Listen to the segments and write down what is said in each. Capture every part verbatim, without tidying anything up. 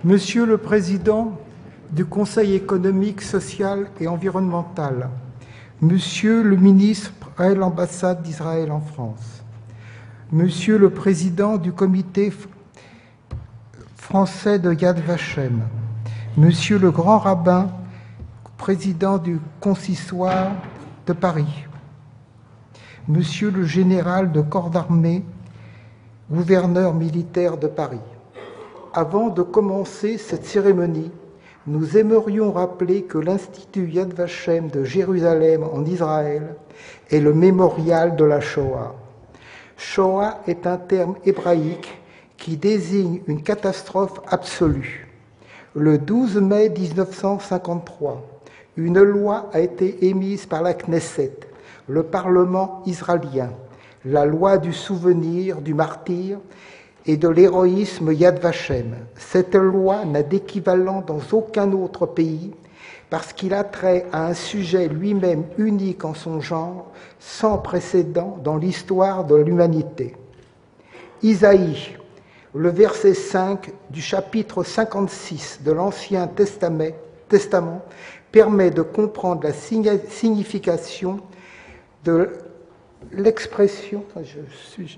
Monsieur le Président du Conseil économique, social et environnemental, Monsieur le ministre à l'ambassade d'Israël en France, Monsieur le Président du Comité français de Yad Vashem, Monsieur le Grand Rabbin, Président du Consistoire de Paris, Monsieur le Général de corps d'armée, Gouverneur militaire de Paris. Avant de commencer cette cérémonie, nous aimerions rappeler que l'Institut Yad Vashem de Jérusalem en Israël est le mémorial de la Shoah. Shoah est un terme hébraïque qui désigne une catastrophe absolue. Le douze mai mille neuf cent cinquante-trois, une loi a été émise par la Knesset, le Parlement israélien, la loi du souvenir du martyr et de l'héroïsme Yad Vashem. Cette loi n'a d'équivalent dans aucun autre pays parce qu'il a trait à un sujet lui-même unique en son genre, sans précédent dans l'histoire de l'humanité. Isaïe, le verset cinq du chapitre cinquante-six de l'Ancien Testament, Testament permet de comprendre la signification de l'expression, je suis,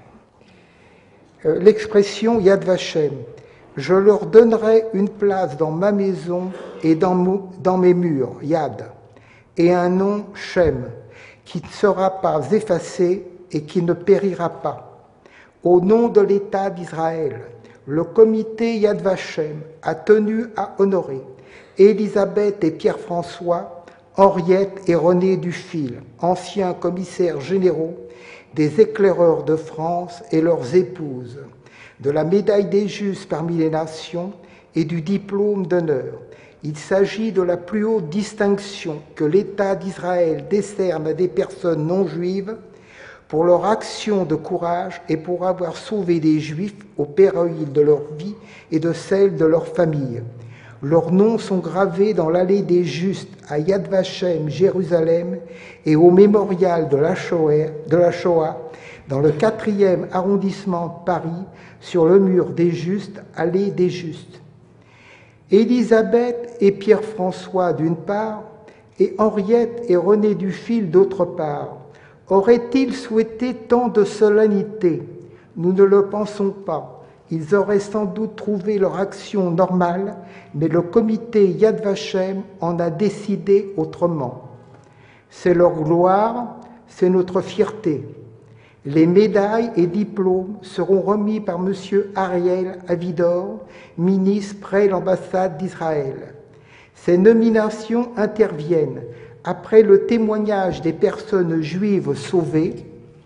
euh, l'expression Yad Vashem. Je leur donnerai une place dans ma maison et dans, mo, dans mes murs, Yad, et un nom, Shem, qui ne sera pas effacé et qui ne périra pas. Au nom de l'État d'Israël, le comité Yad Vashem a tenu à honorer Élisabeth et Pierre-François, Henriette et René Dufil, anciens commissaires généraux des éclaireurs de France et leurs épouses, de la médaille des Justes parmi les nations et du diplôme d'honneur. Il s'agit de la plus haute distinction que l'État d'Israël décerne à des personnes non juives pour leur action de courage et pour avoir sauvé des Juifs au péril de leur vie et de celle de leur famille. Leurs noms sont gravés dans l'allée des Justes à Yad Vashem, Jérusalem, et au mémorial de la Shoah, de la Shoah dans le quatrième arrondissement de Paris, sur le mur des Justes, allée des Justes. Élisabeth et Pierre-François d'une part, et Henriette et René Dufil d'autre part, auraient-ils souhaité tant de solennité? Nous ne le pensons pas. Ils auraient sans doute trouvé leur action normale, mais le comité Yad Vashem en a décidé autrement. C'est leur gloire, c'est notre fierté. Les médailles et diplômes seront remis par M. Ariel Avidor, ministre près l'ambassade d'Israël. Ces nominations interviennent après le témoignage des personnes juives sauvées.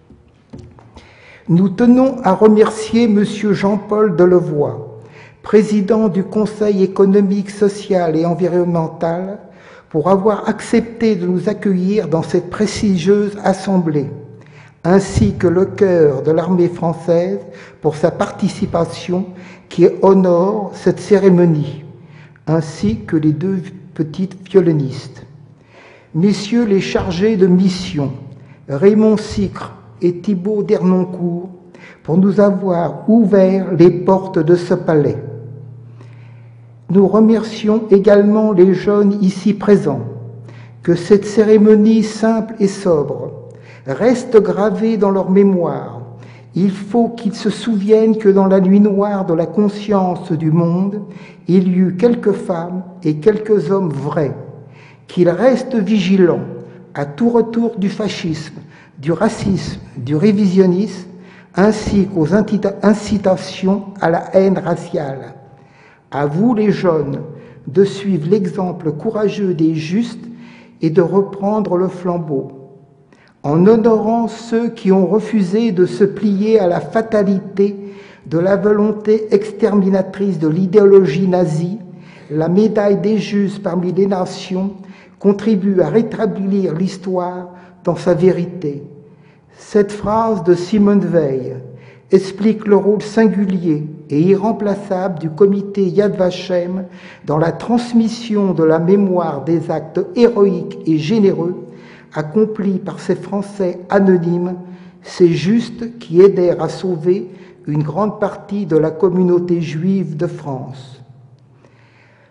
Nous tenons à remercier M. Jean-Paul Delevoye, président du Conseil économique, social et environnemental, pour avoir accepté de nous accueillir dans cette prestigieuse assemblée, ainsi que le chœur de l'armée française pour sa participation qui honore cette cérémonie, ainsi que les deux petites violonistes. Messieurs les chargés de mission, Raymond Sicre et Thibaut Dernoncourt, pour nous avoir ouvert les portes de ce palais. Nous remercions également les jeunes ici présents. Que cette cérémonie simple et sobre reste gravée dans leur mémoire. Il faut qu'ils se souviennent que dans la nuit noire de la conscience du monde, il y eut quelques femmes et quelques hommes vrais, qu'ils restent vigilants à tout retour du fascisme, du racisme, du révisionnisme, ainsi qu'aux incitations à la haine raciale. À vous, les jeunes, de suivre l'exemple courageux des justes et de reprendre le flambeau. En honorant ceux qui ont refusé de se plier à la fatalité de la volonté exterminatrice de l'idéologie nazie, la médaille des justes parmi les nations contribue à rétablir l'histoire dans sa vérité. Cette phrase de Simone Veil explique le rôle singulier et irremplaçable du comité Yad Vashem dans la transmission de la mémoire des actes héroïques et généreux accomplis par ces Français anonymes, ces justes qui aidèrent à sauver une grande partie de la communauté juive de France.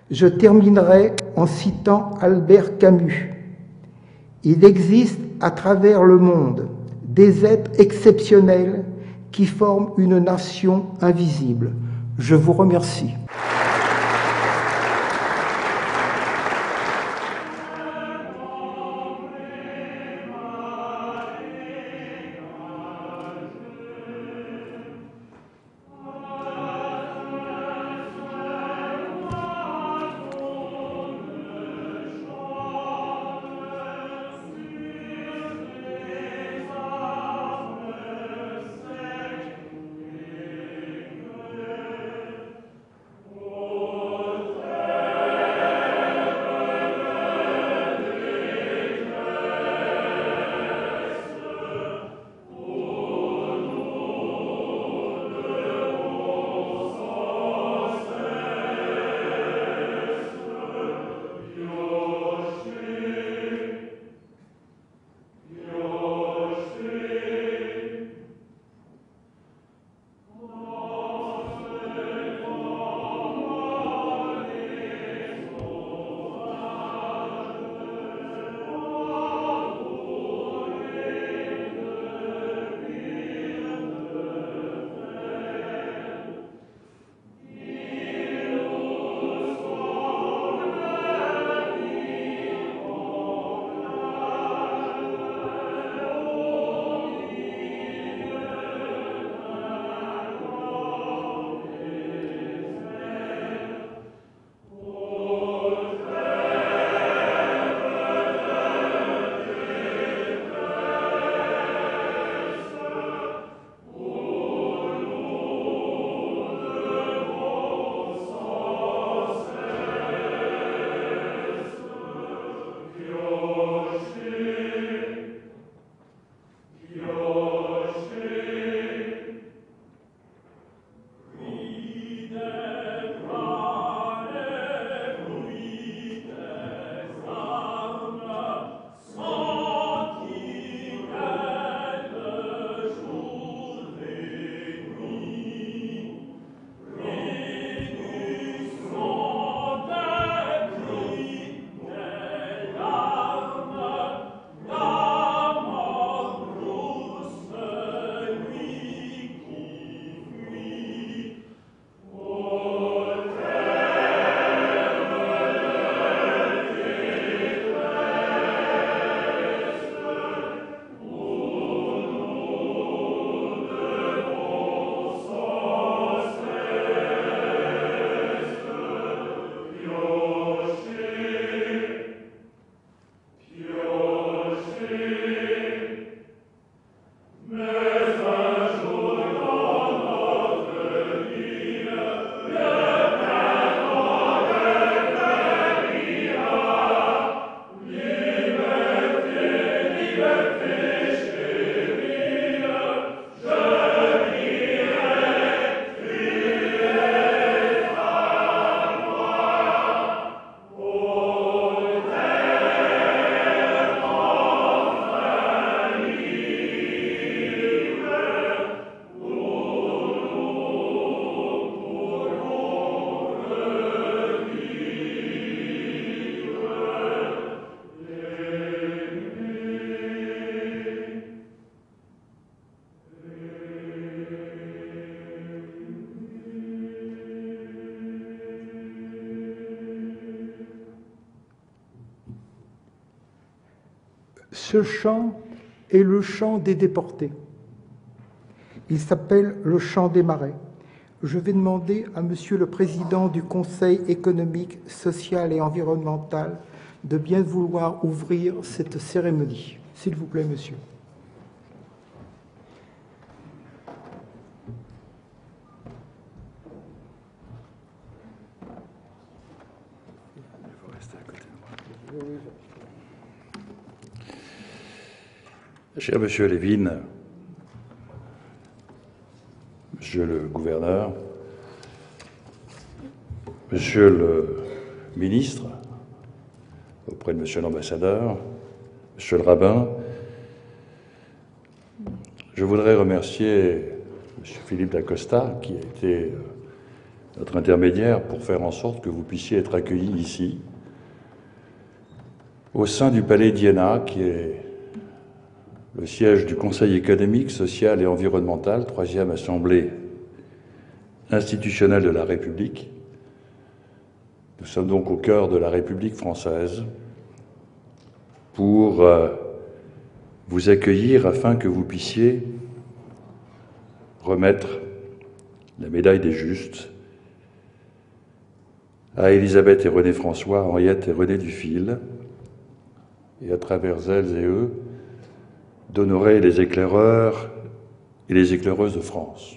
Je terminerai en citant Albert Camus. Il existe à travers le monde des êtres exceptionnels qui forment une nation invisible. Je vous remercie. Ce chant est le chant des déportés. Il s'appelle le chant des marais. Je vais demander à Monsieur le Président du Conseil économique, social et environnemental de bien vouloir ouvrir cette cérémonie. S'il vous plaît, monsieur. Cher Monsieur Lévin, Monsieur le gouverneur, Monsieur le ministre, auprès de Monsieur l'ambassadeur, Monsieur le rabbin, je voudrais remercier Monsieur Philippe d'Acosta, qui a été notre intermédiaire pour faire en sorte que vous puissiez être accueillis ici, au sein du Palais d'Iéna, qui est le siège du Conseil économique, social et environnemental, troisième assemblée institutionnelle de la République. Nous sommes donc au cœur de la République française pour euh, vous accueillir afin que vous puissiez remettre la médaille des Justes à Élisabeth et René François, Henriette et René Dufil, et à travers elles et eux, d'honorer les éclaireurs et les éclaireuses de France.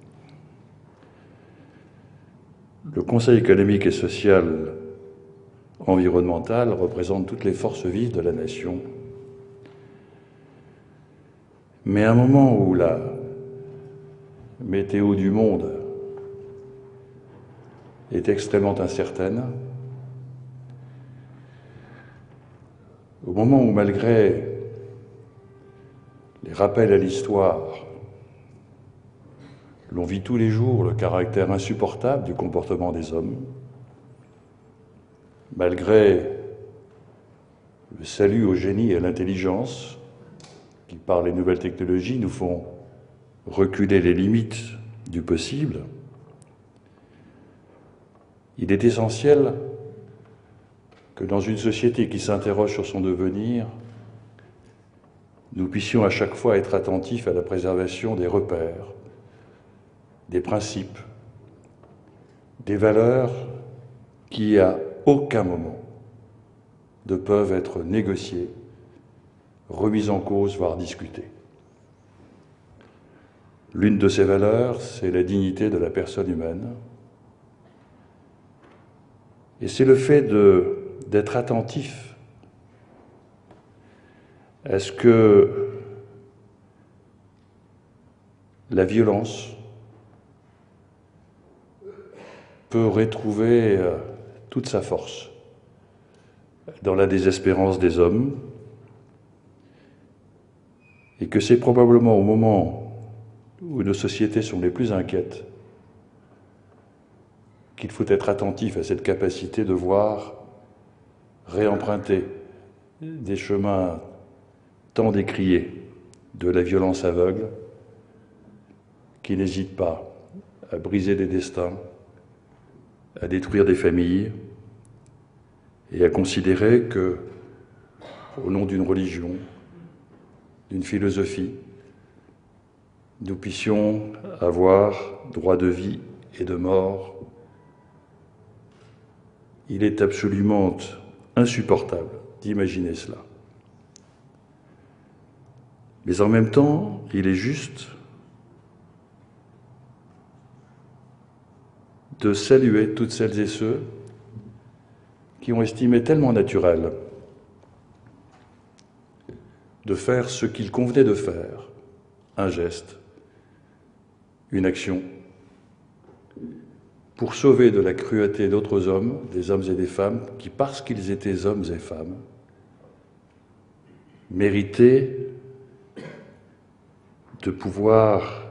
Le Conseil économique et social environnemental représente toutes les forces vives de la nation. Mais à un moment où la météo du monde est extrêmement incertaine, au moment où, malgré les rappels à l'histoire, l'on vit tous les jours le caractère insupportable du comportement des hommes, malgré le salut au génie et à l'intelligence qui, par les nouvelles technologies, nous font reculer les limites du possible, il est essentiel que dans une société qui s'interroge sur son devenir, nous puissions à chaque fois être attentifs à la préservation des repères, des principes, des valeurs qui, à aucun moment, ne peuvent être négociées, remises en cause, voire discutées. L'une de ces valeurs, c'est la dignité de la personne humaine. Et c'est le fait de, d'être attentif à ce que la violence peut retrouver toute sa force dans la désespérance des hommes, et que c'est probablement au moment où nos sociétés sont les plus inquiètes qu'il faut être attentif à cette capacité de voir réemprunter des chemins tant décriés de la violence aveugle qui n'hésite pas à briser des destins, à détruire des familles et à considérer que, au nom d'une religion, d'une philosophie, nous puissions avoir droit de vie et de mort. Il est absolument insupportable d'imaginer cela. Mais en même temps, il est juste de saluer toutes celles et ceux qui ont estimé tellement naturel de faire ce qu'il convenait de faire, un geste, une action, pour sauver de la cruauté d'autres hommes, des hommes et des femmes, qui, parce qu'ils étaient hommes et femmes, méritaient de pouvoir,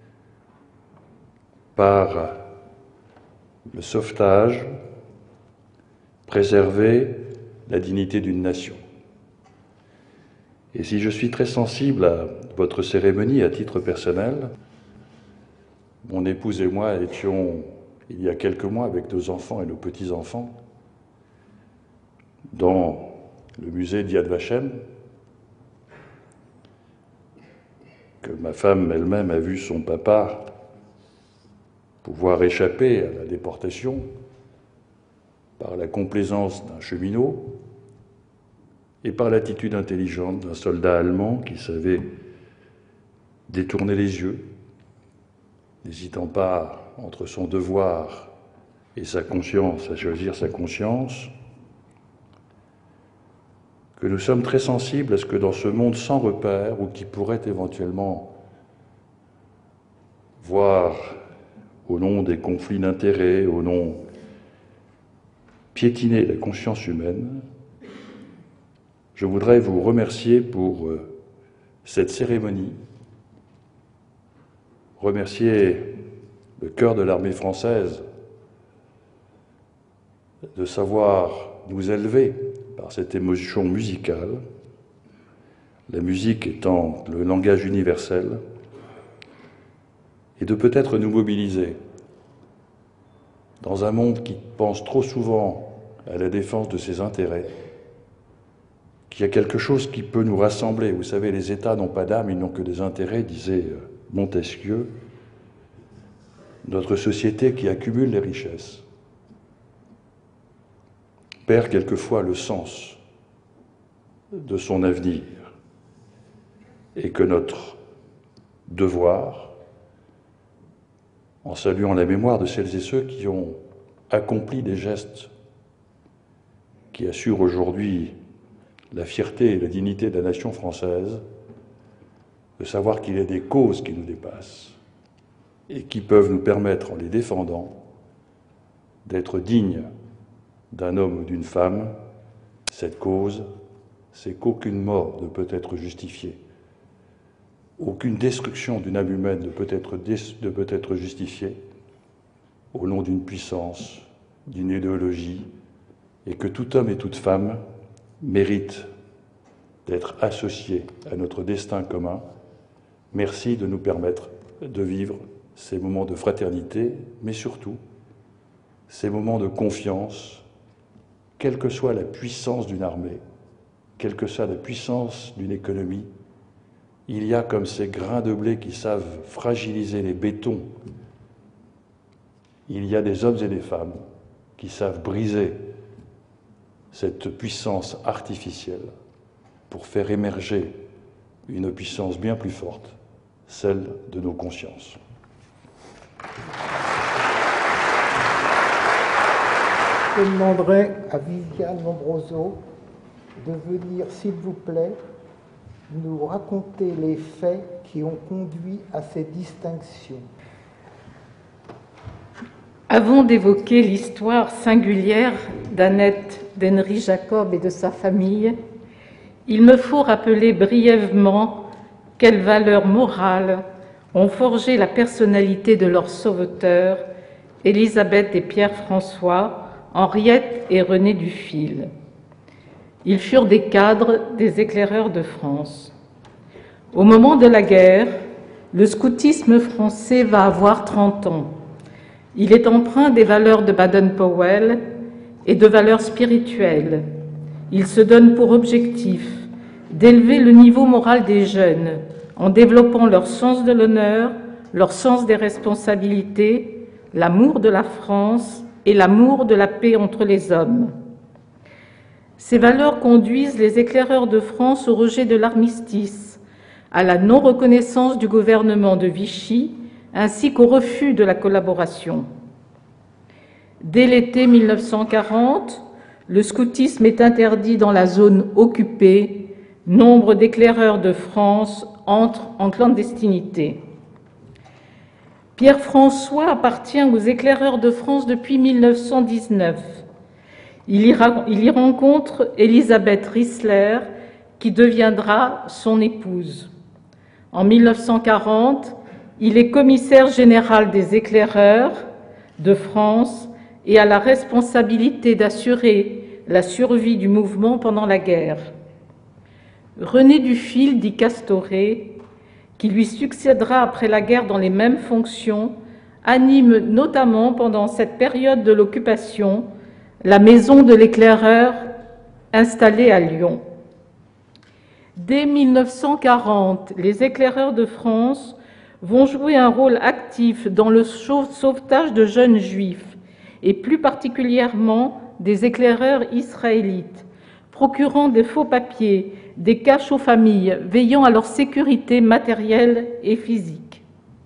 par le sauvetage, préserver la dignité d'une nation. Et si je suis très sensible à votre cérémonie à titre personnel, mon épouse et moi étions, il y a quelques mois, avec nos enfants et nos petits-enfants, dans le musée d'Yad Vashem, que ma femme elle-même a vu son papa pouvoir échapper à la déportation par la complaisance d'un cheminot et par l'attitude intelligente d'un soldat allemand qui savait détourner les yeux, n'hésitant pas entre son devoir et sa conscience à choisir sa conscience, que nous sommes très sensibles à ce que dans ce monde sans repère, ou qui pourrait éventuellement voir, au nom des conflits d'intérêts, au nom piétiner la conscience humaine, je voudrais vous remercier pour euh, cette cérémonie, remercier le cœur de l'armée française de savoir nous élever par cette émotion musicale, la musique étant le langage universel, et de peut-être nous mobiliser dans un monde qui pense trop souvent à la défense de ses intérêts, qu'il y a quelque chose qui peut nous rassembler. Vous savez, les États n'ont pas d'âme, ils n'ont que des intérêts, disait Montesquieu. Notre société qui accumule les richesses perd quelquefois le sens de son avenir, et que notre devoir, en saluant la mémoire de celles et ceux qui ont accompli des gestes qui assurent aujourd'hui la fierté et la dignité de la nation française, de savoir qu'il y a des causes qui nous dépassent et qui peuvent nous permettre, en les défendant, d'être dignes d'un homme ou d'une femme. Cette cause, c'est qu'aucune mort ne peut être justifiée. Aucune destruction d'une âme humaine ne peut être, ne peut être justifiée au nom d'une puissance, d'une idéologie, et que tout homme et toute femme mérite d'être associé à notre destin commun. Merci de nous permettre de vivre ces moments de fraternité, mais surtout ces moments de confiance, quelle que soit la puissance d'une armée, quelle que soit la puissance d'une économie. Il y a comme ces grains de blé qui savent fragiliser les bétons. Il y a des hommes et des femmes qui savent briser cette puissance artificielle pour faire émerger une puissance bien plus forte, celle de nos consciences. Je demanderai à Viviane Lombroso de venir, s'il vous plaît, nous raconter les faits qui ont conduit à ces distinctions. Avant d'évoquer l'histoire singulière d'Annette, d'Henri Jacob et de sa famille, il me faut rappeler brièvement quelles valeurs morales ont forgé la personnalité de leurs sauveteurs, Élisabeth et Pierre-François, Henriette et René Dufil. Ils furent des cadres des éclaireurs de France. Au moment de la guerre, le scoutisme français va avoir trente ans. Il est empreint des valeurs de Baden-Powell et de valeurs spirituelles. Il se donne pour objectif d'élever le niveau moral des jeunes en développant leur sens de l'honneur, leur sens des responsabilités, l'amour de la France et l'amour de la paix entre les hommes. Ces valeurs conduisent les éclaireurs de France au rejet de l'armistice, à la non-reconnaissance du gouvernement de Vichy, ainsi qu'au refus de la collaboration. Dès l'été mille neuf cent quarante, le scoutisme est interdit dans la zone occupée. Nombre d'éclaireurs de France entrent en clandestinité. Pierre-François appartient aux éclaireurs de France depuis mille neuf cent dix-neuf. Il y, il y rencontre Elisabeth Rissler, qui deviendra son épouse. En mille neuf cent quarante, il est commissaire général des éclaireurs de France et a la responsabilité d'assurer la survie du mouvement pendant la guerre. René Dufil, dit Castoré, qui lui succédera après la guerre dans les mêmes fonctions, anime notamment pendant cette période de l'occupation la maison de l'éclaireur installée à Lyon. Dès mille neuf cent quarante, les éclaireurs de France vont jouer un rôle actif dans le sauvetage de jeunes juifs, et plus particulièrement des éclaireurs israélites, procurant des faux papiers, des caches aux familles, veillant à leur sécurité matérielle et physique.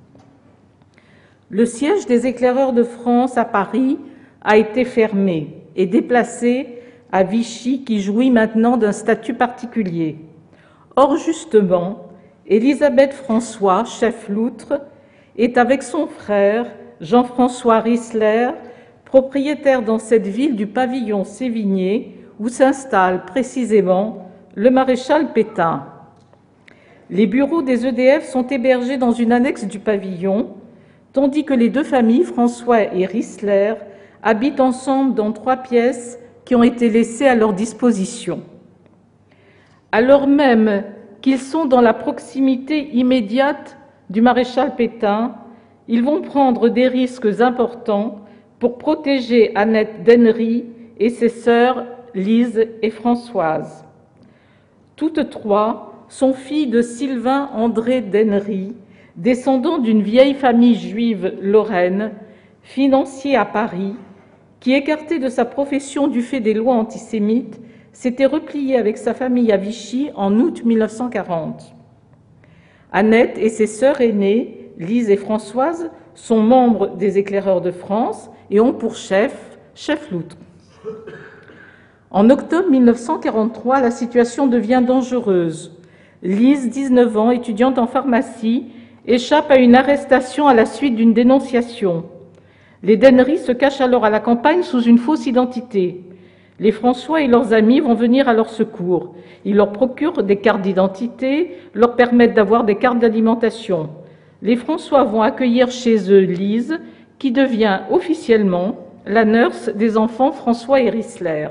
Le siège des éclaireurs de France à Paris a été fermé et déplacé à Vichy, qui jouit maintenant d'un statut particulier. Or, justement, Élisabeth François, chef loutre, est avec son frère, Jean-François Rissler, propriétaire dans cette ville du pavillon Sévigné, où s'installe précisément le maréchal Pétain. Les bureaux des E D F sont hébergés dans une annexe du pavillon, tandis que les deux familles, François et Rissler, habitent ensemble dans trois pièces qui ont été laissées à leur disposition. Alors même qu'ils sont dans la proximité immédiate du maréchal Pétain, ils vont prendre des risques importants pour protéger Annette d'Hennery et ses sœurs Lise et Françoise. Toutes trois sont filles de Sylvain André d'Hennery, descendant d'une vieille famille juive lorraine, financier à Paris, qui, écarté de sa profession du fait des lois antisémites, s'était replié avec sa famille à Vichy en août mille neuf cent quarante. Annette et ses sœurs aînées, Lise et Françoise, sont membres des Éclaireurs de France et ont pour chef chef Loutre. En octobre mille neuf cent quarante-trois, la situation devient dangereuse. Lise, dix-neuf ans, étudiante en pharmacie, échappe à une arrestation à la suite d'une dénonciation. Les d'Hennery se cachent alors à la campagne sous une fausse identité. Les François et leurs amis vont venir à leur secours. Ils leur procurent des cartes d'identité, leur permettent d'avoir des cartes d'alimentation. Les François vont accueillir chez eux Lise, qui devient officiellement la nurse des enfants François et Rissler.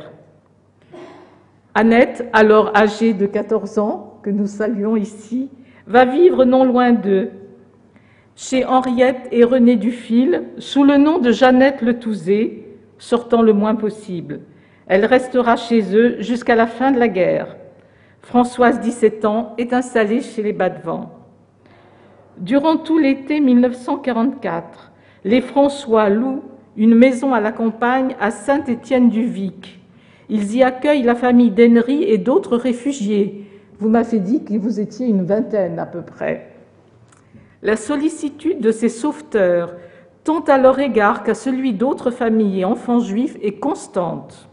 Annette, alors âgée de quatorze ans, que nous saluons ici, va vivre non loin d'eux, chez Henriette et René Dufil, sous le nom de Jeannette Le Touzé, sortant le moins possible. Elle restera chez eux jusqu'à la fin de la guerre. Françoise, dix-sept ans, est installée chez les Badevant. Durant tout l'été mille neuf cent quarante-quatre, les François louent une maison à la campagne à Saint-Étienne-du-Vic. Ils y accueillent la famille d'Hennery et d'autres réfugiés. Vous m'avez dit que vous étiez une vingtaine à peu près. La sollicitude de ces sauveteurs, tant à leur égard qu'à celui d'autres familles et enfants juifs, est constante.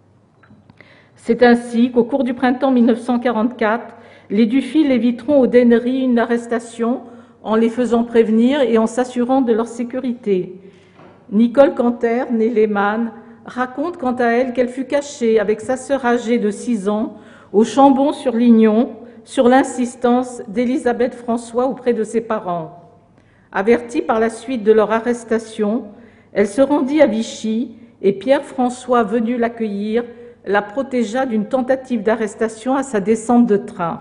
C'est ainsi qu'au cours du printemps mille neuf cent quarante-quatre, les Dufil éviteront aux d'Hennery une arrestation en les faisant prévenir et en s'assurant de leur sécurité. Nicole Canter, née Lehmann, raconte quant à elle qu'elle fut cachée avec sa sœur âgée de six ans au Chambon-sur-Lignon, sur l'insistance d'Élisabeth François auprès de ses parents. Avertie par la suite de leur arrestation, elle se rendit à Vichy et Pierre François, venu l'accueillir, la protégea d'une tentative d'arrestation à sa descente de train.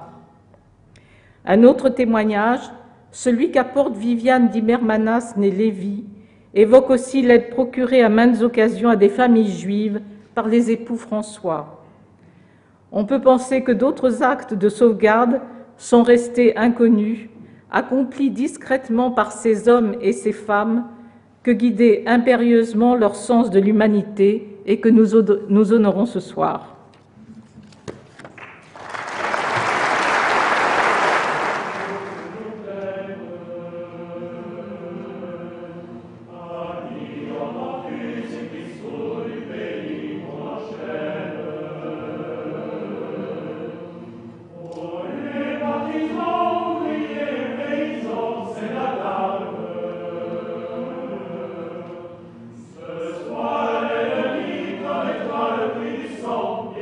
Un autre témoignage, celui qu'apporte Viviane Dimermanas, née Lévy, évoque aussi l'aide procurée à maintes occasions à des familles juives par les époux François. On peut penser que d'autres actes de sauvegarde sont restés inconnus, accomplis discrètement par ces hommes et ces femmes que guidaient impérieusement leur sens de l'humanité et que nous, nous honorons ce soir. Ce soir, l'ennemi connaîtra le puissant.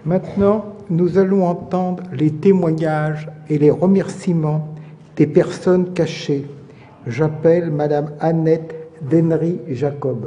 Maintenant, nous allons entendre les témoignages et les remerciements des personnes cachées. J'appelle Madame Annette Dennery-Jacob.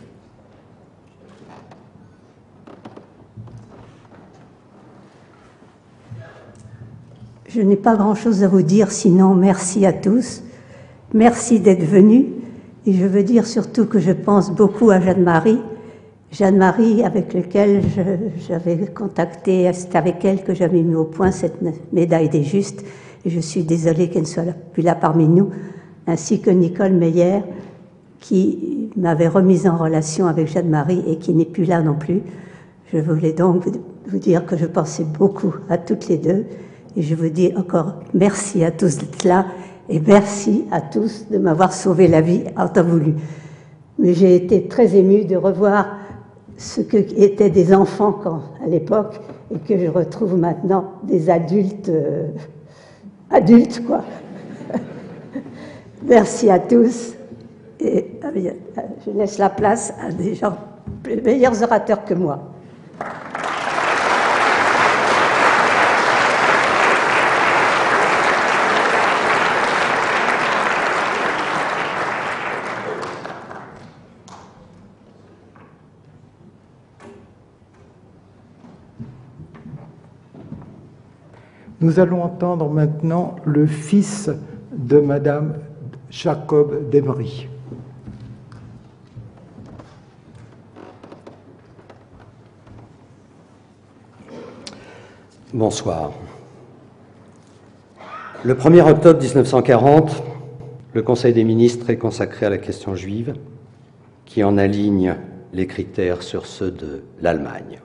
Je n'ai pas grand-chose à vous dire, sinon merci à tous. Merci d'être venus. Et je veux dire surtout que je pense beaucoup à Jeanne-Marie. Jeanne-Marie, avec laquelle j'avais contacté, c'est avec elle que j'avais mis au point cette médaille des Justes. Et je suis désolée qu'elle ne soit plus là parmi nous, ainsi que Nicole Meyer, qui m'avait remise en relation avec Jeanne-Marie et qui n'est plus là non plus. Je voulais donc vous dire que je pensais beaucoup à toutes les deux. Et je vous dis encore merci à tous d'être là et merci à tous de m'avoir sauvé la vie en temps voulu. Mais j'ai été très émue de revoir ce que étaient des enfants quand, à l'époque et que je retrouve maintenant des adultes, euh, adultes quoi. Merci à tous et euh, je laisse la place à des gens meilleurs orateurs que moi. Nous allons entendre maintenant le fils de Madame Jacob Dennery. Bonsoir. Le premier octobre mille neuf cent quarante, le Conseil des ministres est consacré à la question juive, qui en aligne les critères sur ceux de l'Allemagne.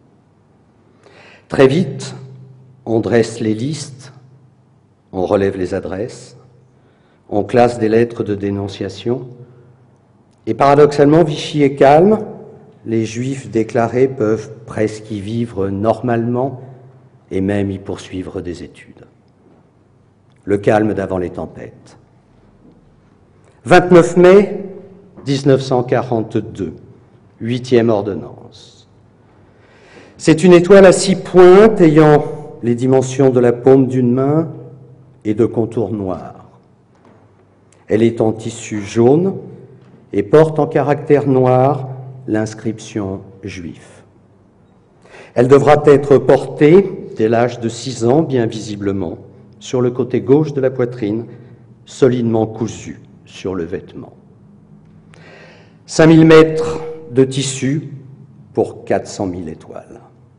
Très vite, on dresse les listes, on relève les adresses, on classe des lettres de dénonciation, et paradoxalement, Vichy est calme, les Juifs déclarés peuvent presque y vivre normalement et même y poursuivre des études. Le calme d'avant les tempêtes. vingt-neuf mai mille neuf cent quarante-deux, huitième ordonnance. C'est une étoile à six pointes ayant les dimensions de la paume d'une main et de contours noirs. Elle est en tissu jaune et porte en caractère noir l'inscription « Juif ». Elle devra être portée dès l'âge de six ans, bien visiblement, sur le côté gauche de la poitrine, solidement cousue sur le vêtement. cinq mille mètres de tissu pour quatre cent mille étoiles.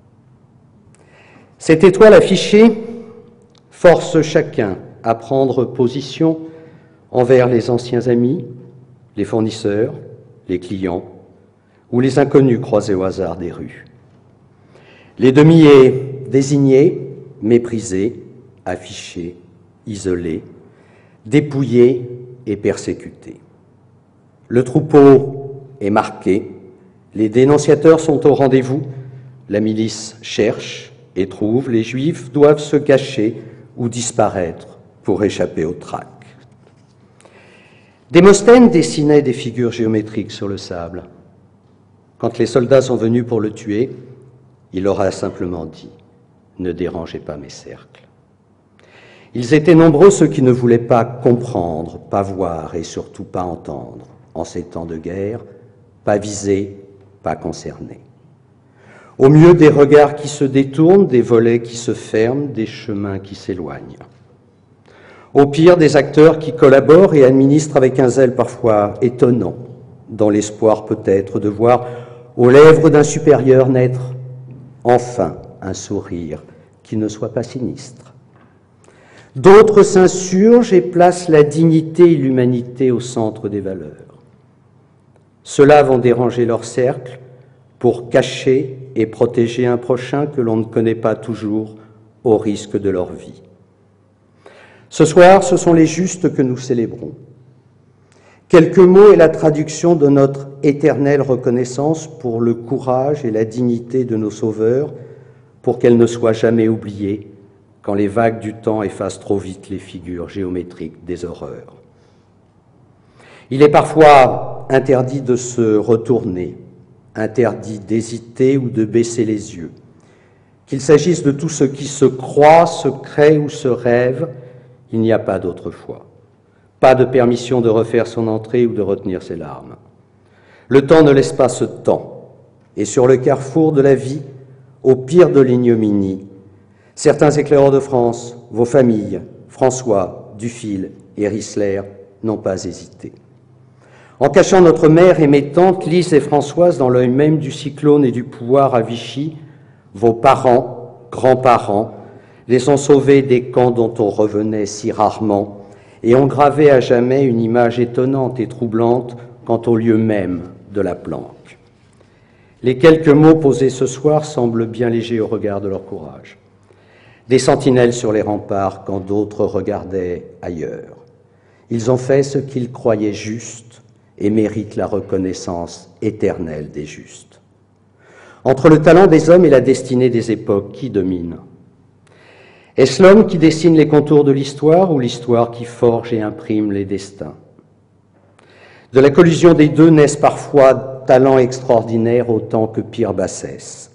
Cette étoile affichée force chacun à prendre position envers les anciens amis, les fournisseurs, les clients ou les inconnus croisés au hasard des rues. Les demiers désignés, méprisés, affichés, isolés, dépouillés et persécutés. Le troupeau est marqué, les dénonciateurs sont au rendez-vous, la milice cherche et trouve, les Juifs doivent se cacher ou disparaître pour échapper au trac. Démosthène dessinait des figures géométriques sur le sable. Quand les soldats sont venus pour le tuer, il leur a simplement dit « Ne dérangez pas mes cercles ». Ils étaient nombreux ceux qui ne voulaient pas comprendre, pas voir et surtout pas entendre, en ces temps de guerre, pas visés, pas concernés. Au mieux, des regards qui se détournent, des volets qui se ferment, des chemins qui s'éloignent. Au pire, des acteurs qui collaborent et administrent avec un zèle parfois étonnant, dans l'espoir peut-être de voir aux lèvres d'un supérieur naître enfin un sourire qui ne soit pas sinistre. D'autres s'insurgent et placent la dignité et l'humanité au centre des valeurs. Ceux-là vont déranger leur cercle pour cacher et protéger un prochain que l'on ne connaît pas toujours au risque de leur vie. Ce soir, ce sont les justes que nous célébrons. Quelques mots et la traduction de notre éternelle reconnaissance pour le courage et la dignité de nos sauveurs, pour qu'elles ne soient jamais oubliées quand les vagues du temps effacent trop vite les figures géométriques des horreurs. Il est parfois interdit de se retourner, interdit d'hésiter ou de baisser les yeux, Qu'il s'agisse de tout ce qui se croit, se crée ou se rêve, il n'y a pas d'autre foi. Pas de permission de refaire son entrée ou de retenir ses larmes. Le temps ne laisse pas ce temps, et sur le carrefour de la vie, au pire de l'ignominie, certains éclaireurs de France, vos familles, François, Dufil et Rissler, n'ont pas hésité. En cachant notre mère et mes tantes, Lise et Françoise, dans l'œil même du cyclone et du pouvoir à Vichy, vos parents, grands-parents, les ont sauvés des camps dont on revenait si rarement et ont gravé à jamais une image étonnante et troublante quant au lieu même de la planque. Les quelques mots posés ce soir semblent bien légers au regard de leur courage. Des sentinelles sur les remparts quand d'autres regardaient ailleurs. Ils ont fait ce qu'ils croyaient juste et méritent la reconnaissance éternelle des justes. Entre le talent des hommes et la destinée des époques, qui domine? Est-ce l'homme qui dessine les contours de l'histoire ou l'histoire qui forge et imprime les destins? De la collision des deux naissent parfois talents extraordinaires autant que pire bassesse.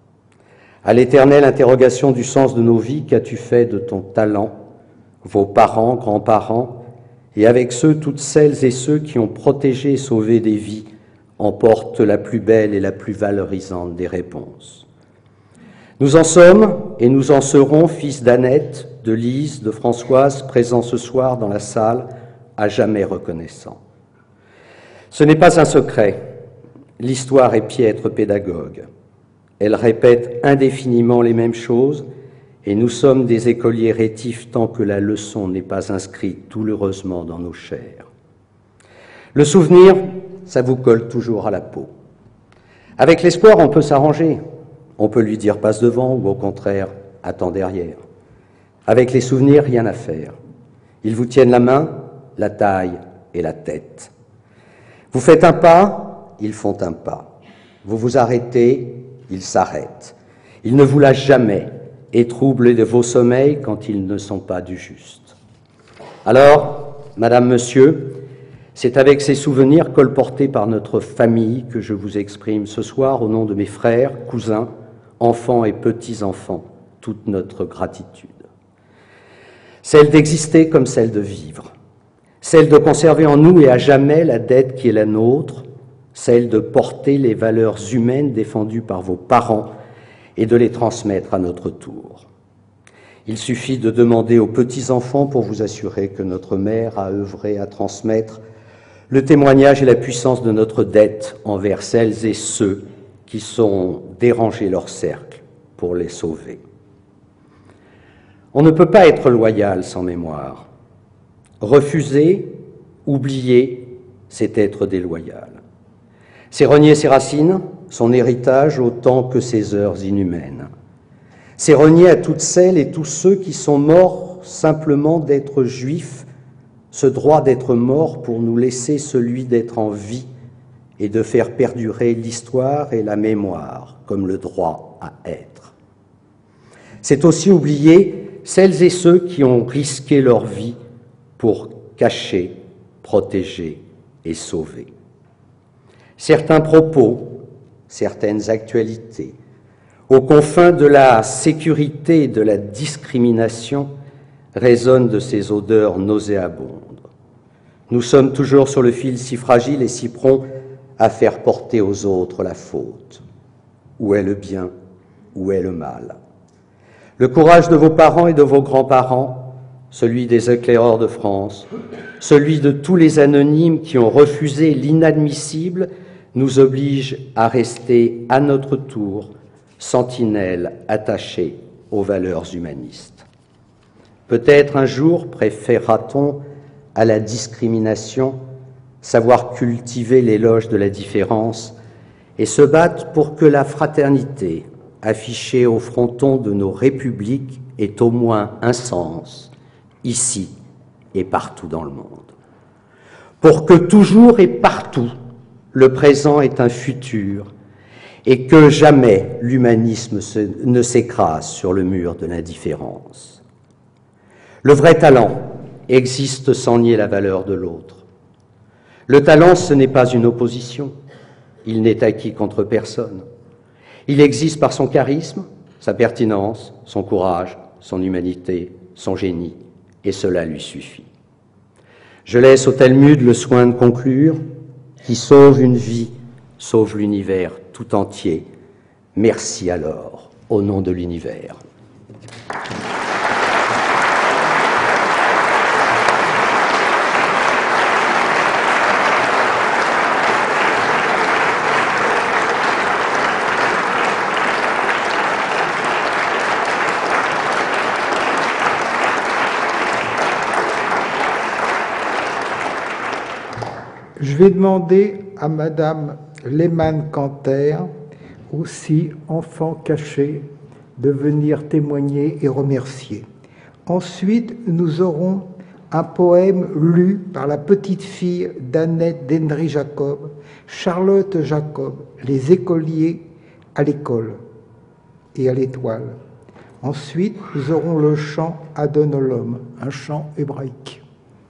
À l'éternelle interrogation du sens de nos vies, qu'as-tu fait de ton talent, vos parents, grands-parents, et avec ceux, toutes celles et ceux qui ont protégé et sauvé des vies, emportent la plus belle et la plus valorisante des réponses. Nous en sommes et nous en serons, fils d'Annette, de Lise, de Françoise, présents ce soir dans la salle, à jamais reconnaissants. Ce n'est pas un secret, l'histoire est piètre pédagogue. Elle répète indéfiniment les mêmes choses et nous sommes des écoliers rétifs tant que la leçon n'est pas inscrite douloureusement dans nos chairs. Le souvenir, ça vous colle toujours à la peau. Avec l'espoir, on peut s'arranger. On peut lui dire passe devant ou au contraire, attends derrière. Avec les souvenirs, rien à faire. Ils vous tiennent la main, la taille et la tête. Vous faites un pas, ils font un pas. Vous vous arrêtez, ils s'arrêtent. Ils ne vous lâchent jamais et troublent de vos sommeils quand ils ne sont pas du juste. Alors, Madame, Monsieur, c'est avec ces souvenirs colportés par notre famille que je vous exprime ce soir au nom de mes frères, cousins, enfants et petits-enfants, toute notre gratitude. Celle d'exister comme celle de vivre, celle de conserver en nous et à jamais la dette qui est la nôtre, celle de porter les valeurs humaines défendues par vos parents et de les transmettre à notre tour. Il suffit de demander aux petits-enfants pour vous assurer que notre mère a œuvré à transmettre le témoignage et la puissance de notre dette envers celles et ceux qui sont dérangés leur cercle pour les sauver. On ne peut pas être loyal sans mémoire. Refuser, oublier, c'est être déloyal. C'est renier ses racines, son héritage autant que ses heures inhumaines. C'est renier à toutes celles et tous ceux qui sont morts simplement d'être juifs, ce droit d'être mort pour nous laisser celui d'être en vie et de faire perdurer l'histoire et la mémoire comme le droit à être. C'est aussi oublier celles et ceux qui ont risqué leur vie pour cacher, protéger et sauver. Certains propos, certaines actualités, aux confins de la sécurité et de la discrimination, résonnent de ces odeurs nauséabondes. Nous sommes toujours sur le fil si fragile et si prompt à faire porter aux autres la faute. Où est le bien? Où est le mal? Le courage de vos parents et de vos grands-parents, celui des éclaireurs de France, celui de tous les anonymes qui ont refusé l'inadmissible, nous oblige à rester à notre tour sentinelles attachées aux valeurs humanistes. Peut-être un jour préférera-t-on à la discrimination savoir cultiver l'éloge de la différence et se battre pour que la fraternité affichée au fronton de nos républiques ait au moins un sens, ici et partout dans le monde. Pour que toujours et partout le présent ait un futur et que jamais l'humanisme ne s'écrase sur le mur de l'indifférence. Le vrai talent existe sans nier la valeur de l'autre. Le talent, ce n'est pas une opposition. Il n'est acquis contre personne. Il existe par son charisme, sa pertinence, son courage, son humanité, son génie, et cela lui suffit. Je laisse au Talmud le soin de conclure: qui sauve une vie, sauve l'univers tout entier. Merci alors, au nom de l'univers. Je vais demander à Madame Lehmann-Canter, aussi enfant caché, de venir témoigner et remercier. Ensuite, nous aurons un poème lu par la petite fille d'Annette d'Henry Jacob, Charlotte Jacob, les écoliers à l'école et à l'étoile. Ensuite, nous aurons le chant Adonolom, un chant hébraïque.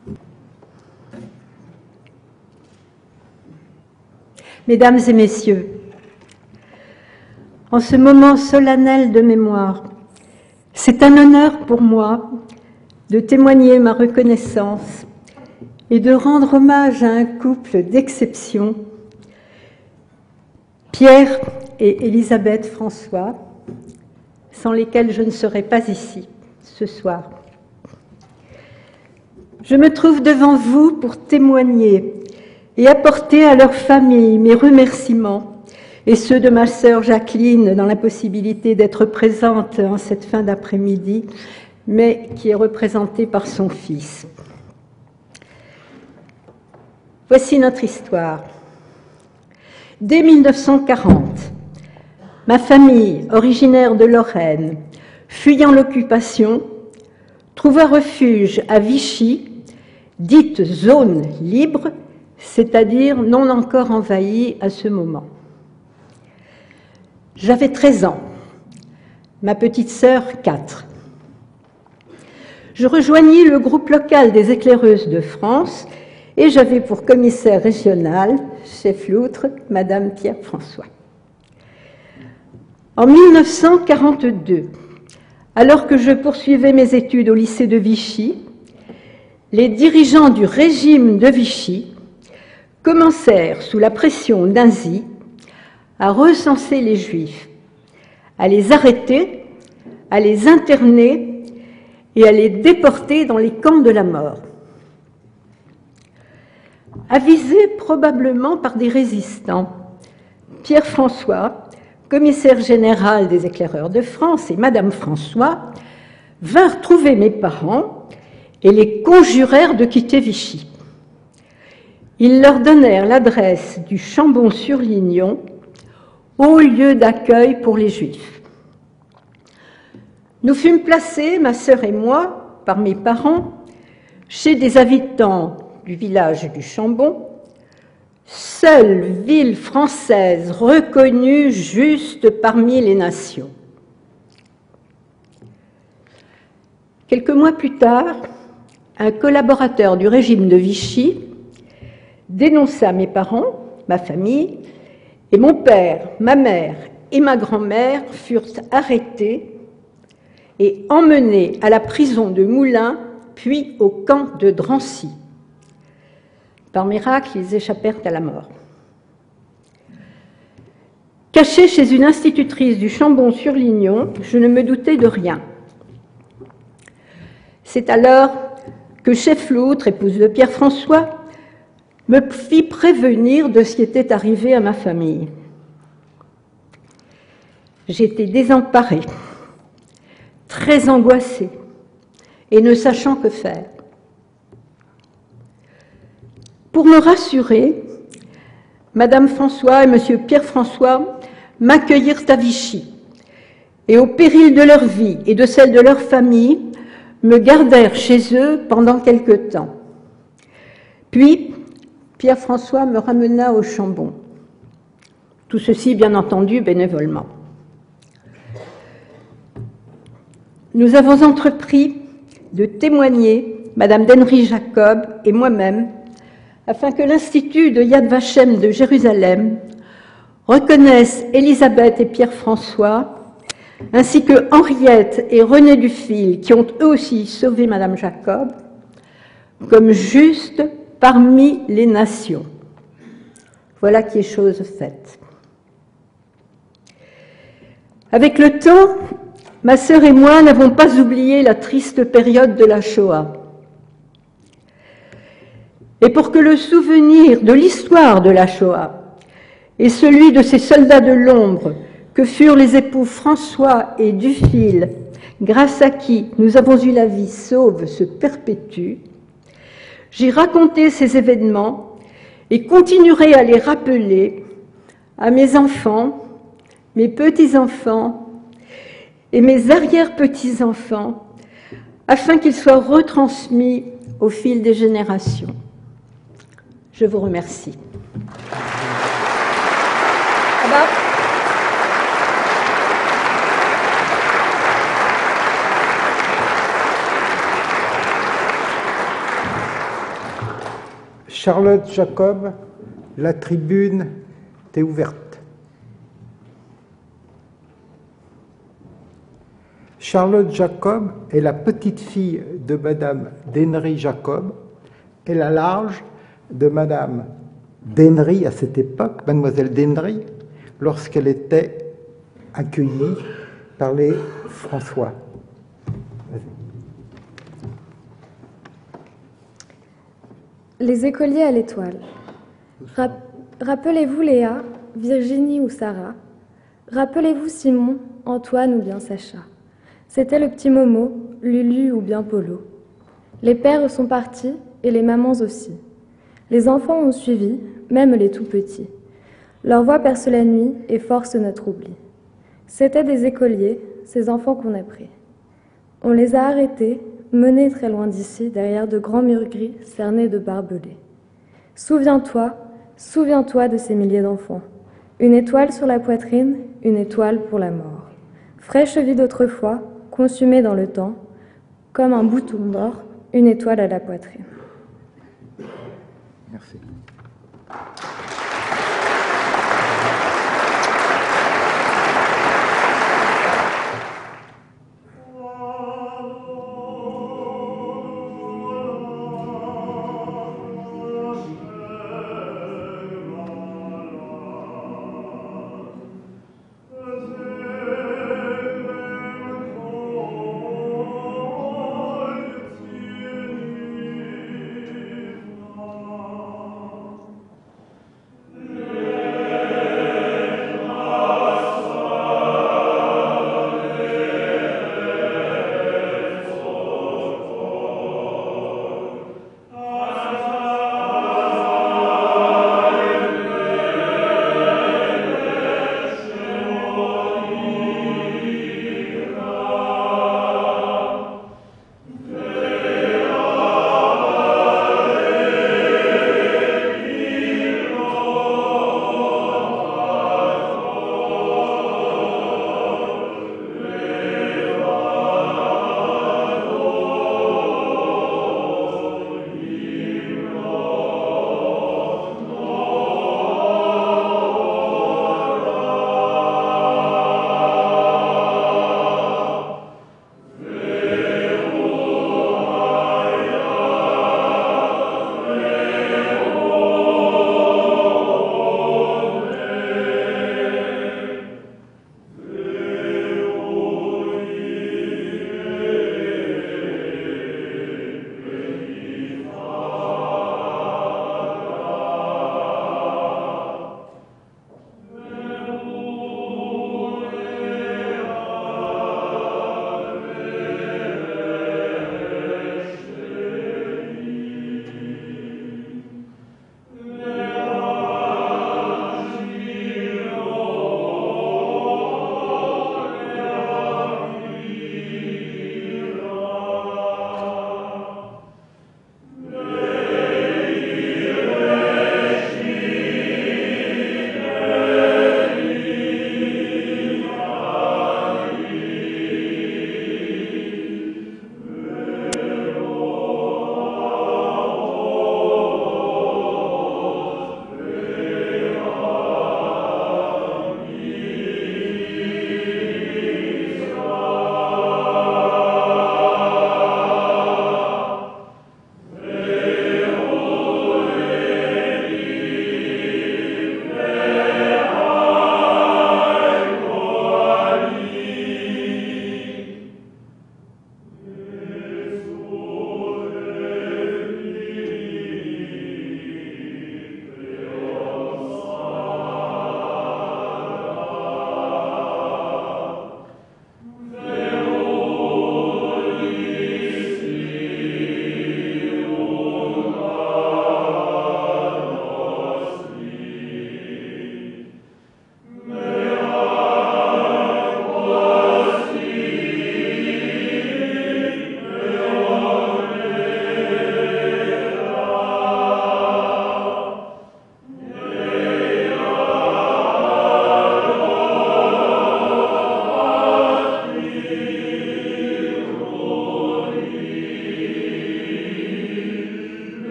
Mesdames et messieurs, en ce moment solennel de mémoire, c'est un honneur pour moi de témoigner ma reconnaissance et de rendre hommage à un couple d'exception, Pierre et Élisabeth François, sans lesquels je ne serais pas ici ce soir. Je me trouve devant vous pour témoigner et apporter à leur famille mes remerciements et ceux de ma sœur Jacqueline dans l'impossibilité d'être présente en cette fin d'après-midi, mais qui est représentée par son fils. Voici notre histoire. Dès mille neuf cent quarante, ma famille, originaire de Lorraine, fuyant l'occupation, trouva refuge à Vichy, dite zone libre, c'est-à-dire non encore envahie à ce moment. J'avais treize ans, ma petite sœur quatre. Je rejoignis le groupe local des éclaireuses de France et j'avais pour commissaire régional, chef loutre, Madame Pierre François. En mille neuf cent quarante-deux, alors que je poursuivais mes études au lycée de Vichy, les dirigeants du régime de Vichy commencèrent, sous la pression nazie, à recenser les Juifs, à les arrêter, à les interner et à les déporter dans les camps de la mort. Avisés probablement par des résistants, Pierre François, commissaire général des éclaireurs de France, et Madame François vinrent trouver mes parents et les conjurèrent de quitter Vichy. Ils leur donnèrent l'adresse du Chambon-sur-Lignon, haut lieu d'accueil pour les Juifs. Nous fûmes placés, ma sœur et moi, par mes parents, chez des habitants du village du Chambon, seule ville française reconnue juste parmi les nations. Quelques mois plus tard, un collaborateur du régime de Vichy dénonça mes parents, ma famille, et mon père, ma mère et ma grand-mère furent arrêtés et emmenés à la prison de Moulins, puis au camp de Drancy. Par miracle, ils échappèrent à la mort. Caché chez une institutrice du Chambon-sur-Lignon, je ne me doutais de rien. C'est alors que chef loutre, épouse de Pierre François, me fit prévenir de ce qui était arrivé à ma famille. J'étais désemparée, très angoissée et ne sachant que faire. Pour me rassurer, Madame François et Monsieur Pierre François m'accueillirent à Vichy et au péril de leur vie et de celle de leur famille, me gardèrent chez eux pendant quelque temps. Puis, Pierre François me ramena au Chambon. Tout ceci, bien entendu, bénévolement. Nous avons entrepris de témoigner, Madame d'Henry Jacob et moi-même, afin que l'Institut de Yad Vashem de Jérusalem reconnaisse Élisabeth et Pierre François ainsi que Henriette et René Dufil, qui ont eux aussi sauvé Madame Jacob, comme juste parmi les nations. Voilà qui est chose faite. Avec le temps, ma sœur et moi n'avons pas oublié la triste période de la Shoah. Et pour que le souvenir de l'histoire de la Shoah et celui de ces soldats de l'ombre que furent les époux François et Dufil, grâce à qui nous avons eu la vie sauve, se perpétue, j'ai raconté ces événements et continuerai à les rappeler à mes enfants, mes petits-enfants et mes arrière-petits-enfants, afin qu'ils soient retransmis au fil des générations. Je vous remercie. Charlotte Jacob, la tribune t'est ouverte. Charlotte Jacob est la petite-fille de Madame d'Henry Jacob et la large de Madame d'Henry à cette époque, Mademoiselle d'Henry, lorsqu'elle était accueillie par les François. Les écoliers à l'étoile. Rap- Rappelez-vous Léa, Virginie ou Sarah. Rappelez-vous Simon, Antoine ou bien Sacha. C'était le petit Momo, Lulu ou bien Polo. Les pères sont partis et les mamans aussi. Les enfants ont suivi, même les tout petits. Leur voix perce la nuit et force notre oubli. C'étaient des écoliers, ces enfants qu'on a pris. On les a arrêtés, menés très loin d'ici, derrière de grands murs gris cernés de barbelés. Souviens-toi, souviens-toi de ces milliers d'enfants. Une étoile sur la poitrine, une étoile pour la mort. Fraîche vie d'autrefois, consumée dans le temps, comme un bouton d'or, une étoile à la poitrine. Merci.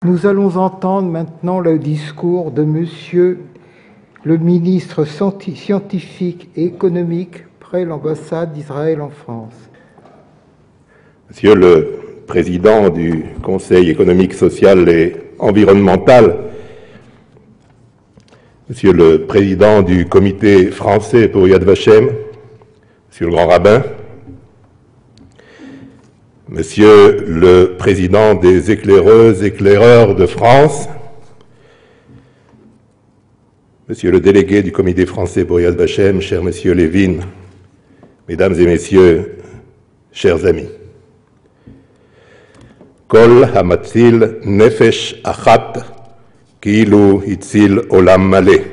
Nous allons entendre maintenant le discours de Monsieur le ministre scientifique et économique près l'ambassade d'Israël en France. Monsieur le Président du Conseil économique, social et environnemental, Monsieur le Président du Comité français pour Yad Vashem, Monsieur le Grand Rabbin, Monsieur le Président des éclaireuses, éclaireurs de France, Monsieur le délégué du Comité français pour Yad Vashem, cher Monsieur Lévin, Mesdames et Messieurs, chers amis. Kol hamatzil nefesh achat ki'ilu hitzil olam malé.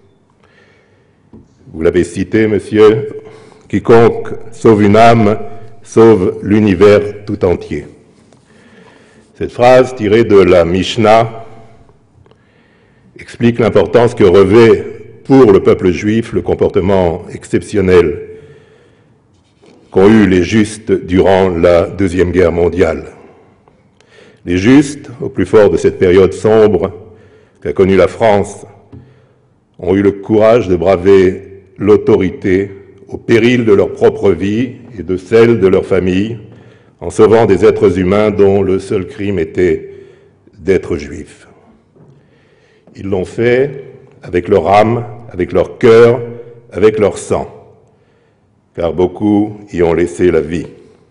Vous l'avez cité, Monsieur, quiconque sauve une âme sauve l'univers tout entier. Cette phrase tirée de la Mishnah explique l'importance que revêt pour le peuple juif le comportement exceptionnel qu'ont eu les justes durant la Deuxième Guerre mondiale. Les justes, au plus fort de cette période sombre qu'a connue la France, ont eu le courage de braver l'autorité au péril de leur propre vie et de celle de leur famille, en sauvant des êtres humains dont le seul crime était d'être juifs. Ils l'ont fait avec leur âme, avec leur cœur, avec leur sang, car beaucoup y ont laissé la vie.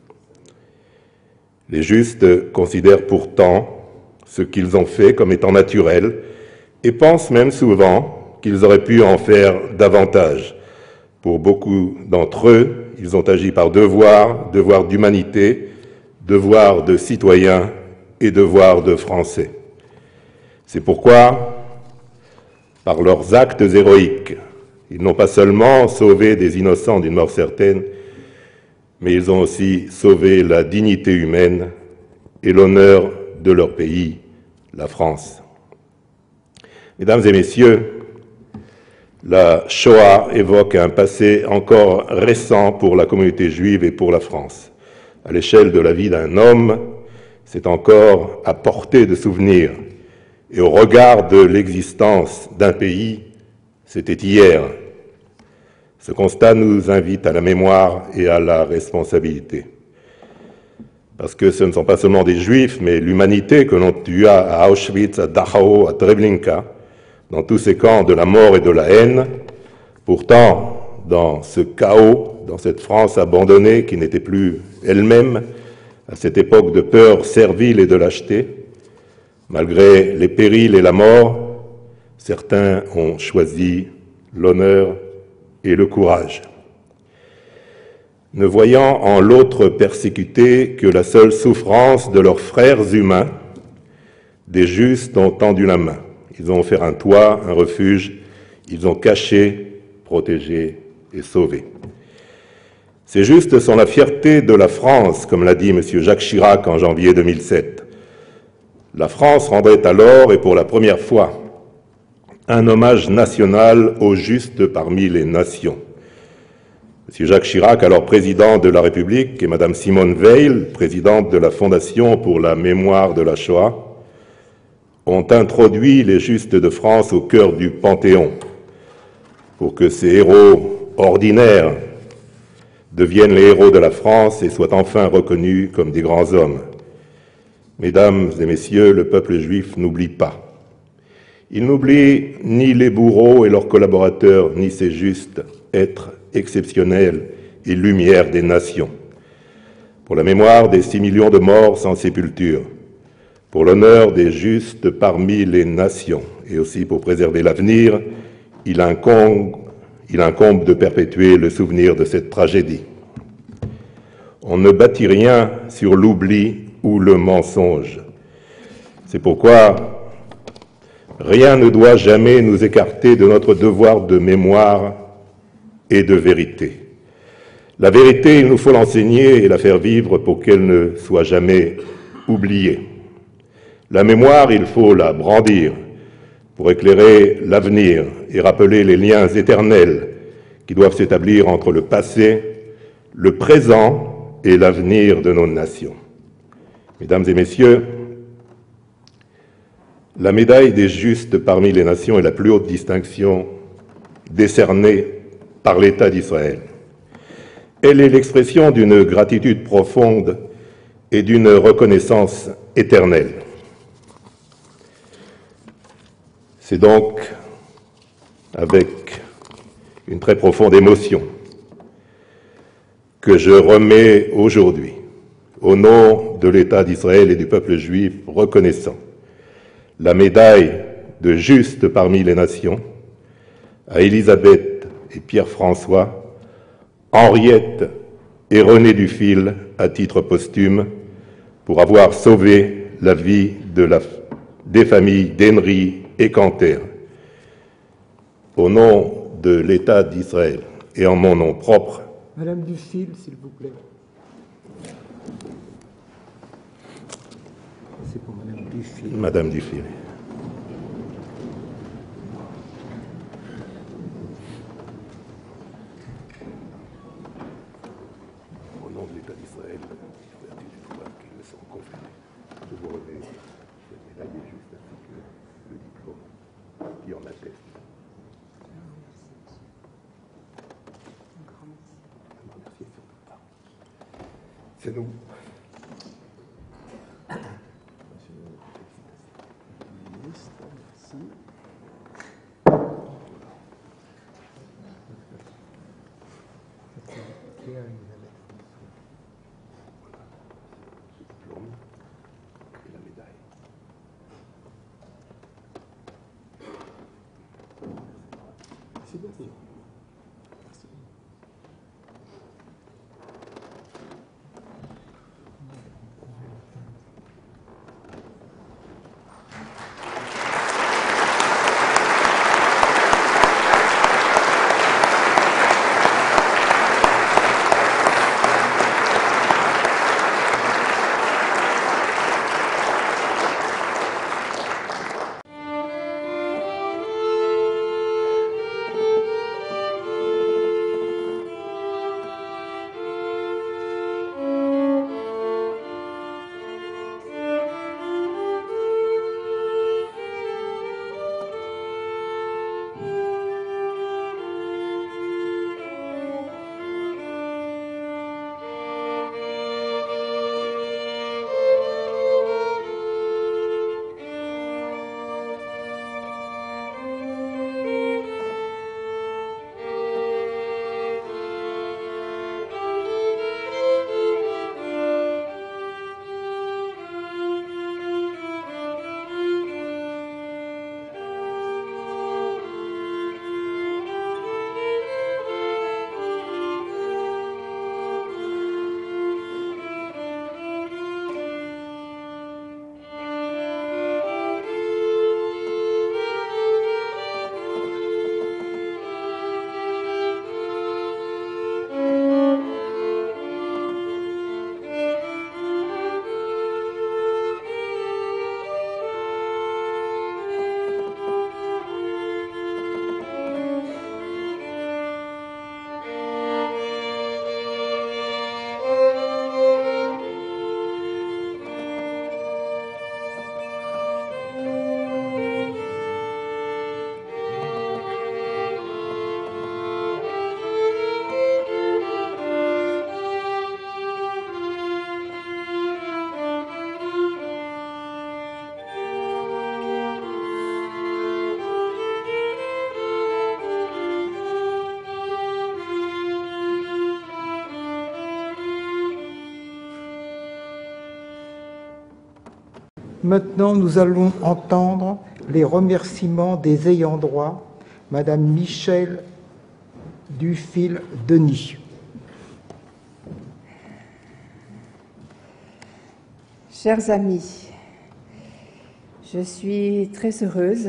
Les justes considèrent pourtant ce qu'ils ont fait comme étant naturel et pensent même souvent qu'ils auraient pu en faire davantage. Pour beaucoup d'entre eux, ils ont agi par devoir, devoir d'humanité, devoir de citoyens et devoir de Français. C'est pourquoi, par leurs actes héroïques, ils n'ont pas seulement sauvé des innocents d'une mort certaine, mais ils ont aussi sauvé la dignité humaine et l'honneur de leur pays, la France. Mesdames et messieurs, la Shoah évoque un passé encore récent pour la communauté juive et pour la France. À l'échelle de la vie d'un homme, c'est encore à portée de souvenirs. Et au regard de l'existence d'un pays, c'était hier. Ce constat nous invite à la mémoire et à la responsabilité. Parce que ce ne sont pas seulement des Juifs, mais l'humanité que l'on tua à Auschwitz, à Dachau, à Treblinka, dans tous ces camps de la mort et de la haine. Pourtant, dans ce chaos, dans cette France abandonnée qui n'était plus elle-même, à cette époque de peur servile et de lâcheté, malgré les périls et la mort, certains ont choisi l'honneur et le courage. Ne voyant en l'autre persécuté que la seule souffrance de leurs frères humains, des justes ont tendu la main. Ils ont offert un toit, un refuge, ils ont caché, protégé et sauvé. Ces justes sont la fierté de la France, comme l'a dit M. Jacques Chirac en janvier deux mille sept. La France rendrait alors, et pour la première fois, un hommage national aux justes parmi les nations. M. Jacques Chirac, alors président de la République, et Mme Simone Veil, présidente de la Fondation pour la mémoire de la Shoah, ont introduit les justes de France au cœur du Panthéon, pour que ces héros ordinaires deviennent les héros de la France et soient enfin reconnus comme des grands hommes. Mesdames et messieurs, le peuple juif n'oublie pas. Il n'oublie ni les bourreaux et leurs collaborateurs, ni ces justes êtres exceptionnels et lumière des nations. Pour la mémoire des six millions de morts sans sépulture, pour l'honneur des justes parmi les nations, et aussi pour préserver l'avenir, il incombe, il incombe de perpétuer le souvenir de cette tragédie. On ne bâtit rien sur l'oubli ou le mensonge. C'est pourquoi rien ne doit jamais nous écarter de notre devoir de mémoire et de vérité. La vérité, il nous faut l'enseigner et la faire vivre pour qu'elle ne soit jamais oubliée. La mémoire, il faut la brandir pour éclairer l'avenir et rappeler les liens éternels qui doivent s'établir entre le passé, le présent et l'avenir de nos nations. Mesdames et messieurs, La médaille des justes parmi les nations est la plus haute distinction décernée par l'État d'Israël. Elle est l'expression d'une gratitude profonde et d'une reconnaissance éternelle. C'est donc avec une très profonde émotion que je remets aujourd'hui, au nom de l'État d'Israël et du peuple juif reconnaissant, la médaille de juste parmi les nations à Élisabeth et Pierre-François, Henriette et René Dufil à titre posthume pour avoir sauvé la vie de la, des familles d'Henry et Canter. Au nom de l'État d'Israël et en mon nom propre, Madame Dufil, s'il vous plaît. C'est pour Madame Dufil. Madame Dufil. Au nom de l'État d'Israël, en vertu du pouvoir qui me sont conférés, je vous remets cette médaille juste ainsi que le diplôme qui en atteste. C'est nous. Maintenant, nous allons entendre les remerciements des ayants droit, Madame Michèle Dufil-Denis. Chers amis, je suis très heureuse,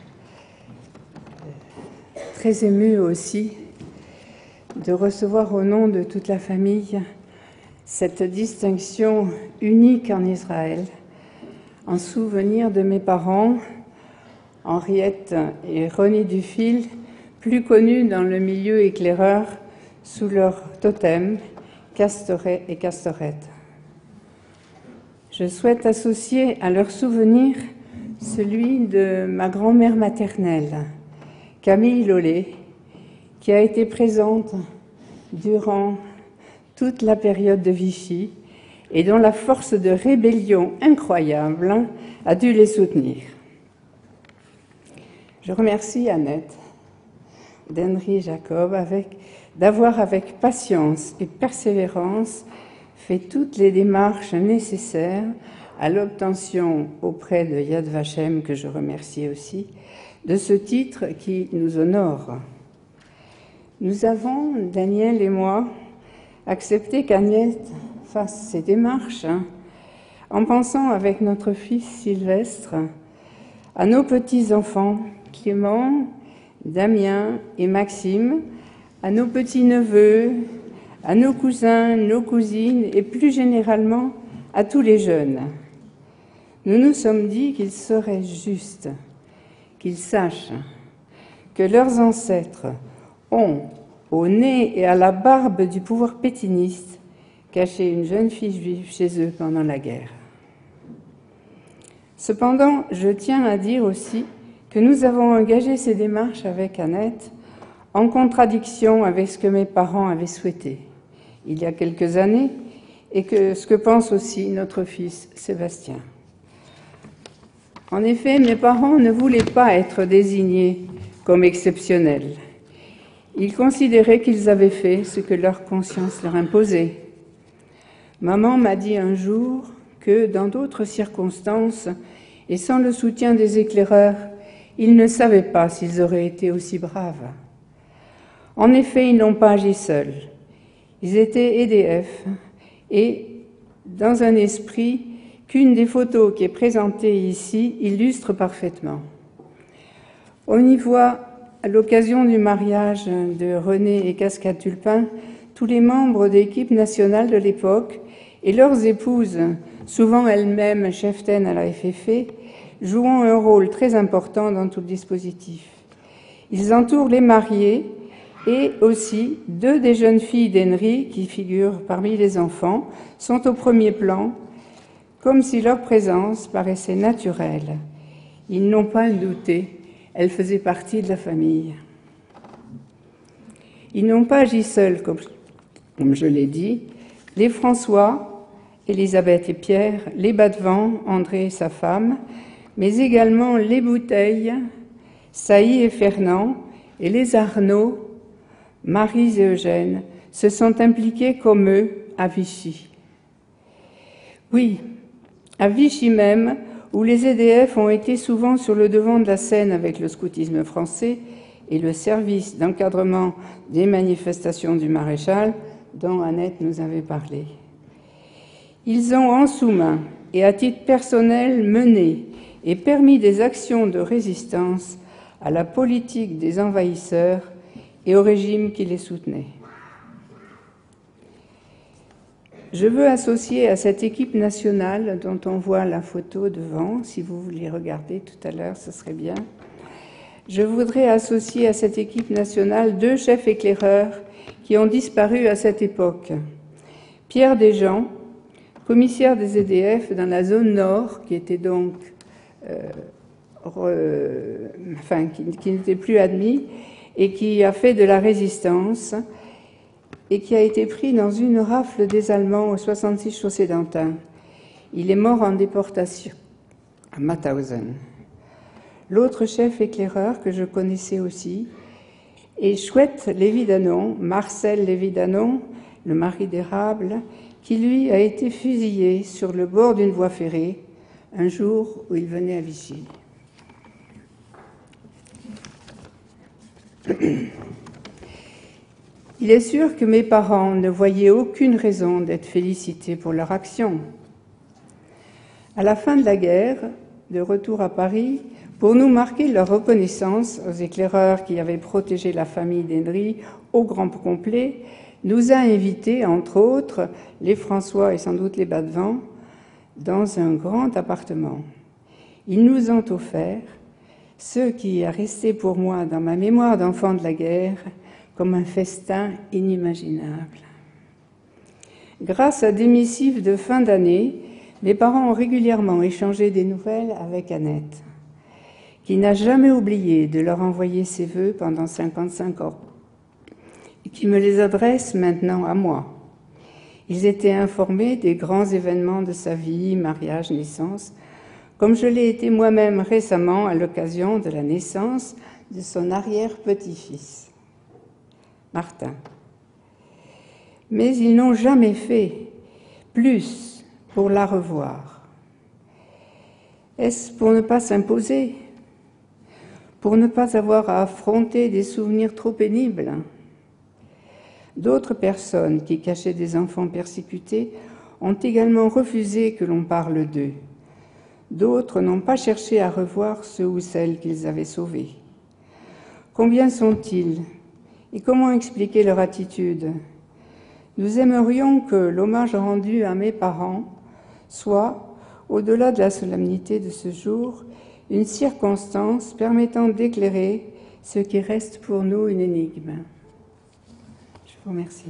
très émue aussi, de recevoir au nom de toute la famille cette distinction unique en Israël, en souvenir de mes parents, Henriette et René Dufil, plus connus dans le milieu éclaireur sous leur totem, Castoret et Castorette. Je souhaite associer à leur souvenir celui de ma grand-mère maternelle, Camille Lollet, qui a été présente durant toute la période de Vichy et dont la force de rébellion incroyable a dû les soutenir. Je remercie Annette d'Henry Jacob d'avoir avec patience et persévérance fait toutes les démarches nécessaires à l'obtention auprès de Yad Vashem, que je remercie aussi, de ce titre qui nous honore. Nous avons, Daniel et moi, accepté qu'Agnès fasse ces démarches hein, en pensant avec notre fils Sylvestre à nos petits-enfants Clément, Damien et Maxime, à nos petits-neveux, à nos cousins, nos cousines et plus généralement à tous les jeunes. Nous nous sommes dit qu'il serait juste qu'ils sachent que leurs ancêtres ont, au nez et à la barbe du pouvoir pétainiste, caché une jeune fille juive chez eux pendant la guerre. Cependant, je tiens à dire aussi que nous avons engagé ces démarches avec Annette en contradiction avec ce que mes parents avaient souhaité il y a quelques années et que ce que pense aussi notre fils Sébastien. En effet, mes parents ne voulaient pas être désignés comme exceptionnels. Ils considéraient qu'ils avaient fait ce que leur conscience leur imposait. Maman m'a dit un jour que, dans d'autres circonstances, et sans le soutien des éclaireurs, ils ne savaient pas s'ils auraient été aussi braves. En effet, ils n'ont pas agi seuls. Ils étaient E D F et dans un esprit qu'une des photos qui est présentée ici illustre parfaitement. On y voit, à l'occasion du mariage de René et Cascade Tulpin, tous les membres d'équipe nationale de l'époque et leurs épouses, souvent elles-mêmes cheftaines à la F F E, jouant un rôle très important dans tout le dispositif. Ils entourent les mariés et aussi deux des jeunes filles d'Henry, qui figurent parmi les enfants, sont au premier plan, comme si leur présence paraissait naturelle. Ils n'ont pas douté, elles faisaient partie de la famille. Ils n'ont pas agi seuls, comme, comme je l'ai dit. Les François, Élisabeth et Pierre, les Badevant, André et sa femme, mais également les Bouteilles, Saï et Fernand, et les Arnaud, Marie et Eugène, se sont impliqués comme eux à Vichy. Oui, à Vichy même, où les E D F ont été souvent sur le devant de la scène avec le scoutisme français et le service d'encadrement des manifestations du maréchal, dont Annette nous avait parlé. Ils ont en sous-main et à titre personnel mené et permis des actions de résistance à la politique des envahisseurs et au régime qui les soutenait. Je veux associer à cette équipe nationale dont on voit la photo devant, si vous voulez regarder tout à l'heure, ce serait bien. Je voudrais associer à cette équipe nationale deux chefs éclaireurs qui ont disparu à cette époque. Pierre Desjean, commissaire des E D F dans la zone nord, qui était donc, euh, re, enfin, qui, qui n'était plus admis, et qui a fait de la résistance, et qui a été pris dans une rafle des Allemands au soixante-six chaussée d'Antin. Il est mort en déportation à Mauthausen. L'autre chef éclaireur que je connaissais aussi est Chouette Lévy-Danon, Marcel Lévy-Danon, le mari d'Érable, qui lui a été fusillé sur le bord d'une voie ferrée un jour où il venait à Vichy. Il est sûr que mes parents ne voyaient aucune raison d'être félicités pour leur action. À la fin de la guerre, de retour à Paris, pour nous marquer leur reconnaissance aux éclaireurs qui avaient protégé la famille d'Henry au grand complet, nous a invités, entre autres, les François et sans doute les Badevant, dans un grand appartement. Ils nous ont offert ce qui est resté pour moi dans ma mémoire d'enfant de la guerre comme un festin inimaginable. Grâce à des missives de fin d'année, mes parents ont régulièrement échangé des nouvelles avec Annette. qui n'a jamais oublié de leur envoyer ses vœux pendant cinquante-cinq ans, et qui me les adresse maintenant à moi. Ils étaient informés des grands événements de sa vie, mariage, naissance, comme je l'ai été moi-même récemment à l'occasion de la naissance de son arrière-petit-fils, Martin. Mais ils n'ont jamais fait plus pour la revoir. Est-ce pour ne pas s'imposer? Pour ne pas avoir à affronter des souvenirs trop pénibles? D'autres personnes qui cachaient des enfants persécutés ont également refusé que l'on parle d'eux. D'autres n'ont pas cherché à revoir ceux ou celles qu'ils avaient sauvés. Combien sont-ils? Et comment expliquer leur attitude? Nous aimerions que l'hommage rendu à mes parents soit, au-delà de la solennité de ce jour, une circonstance permettant d'éclairer ce qui reste pour nous une énigme. Je vous remercie.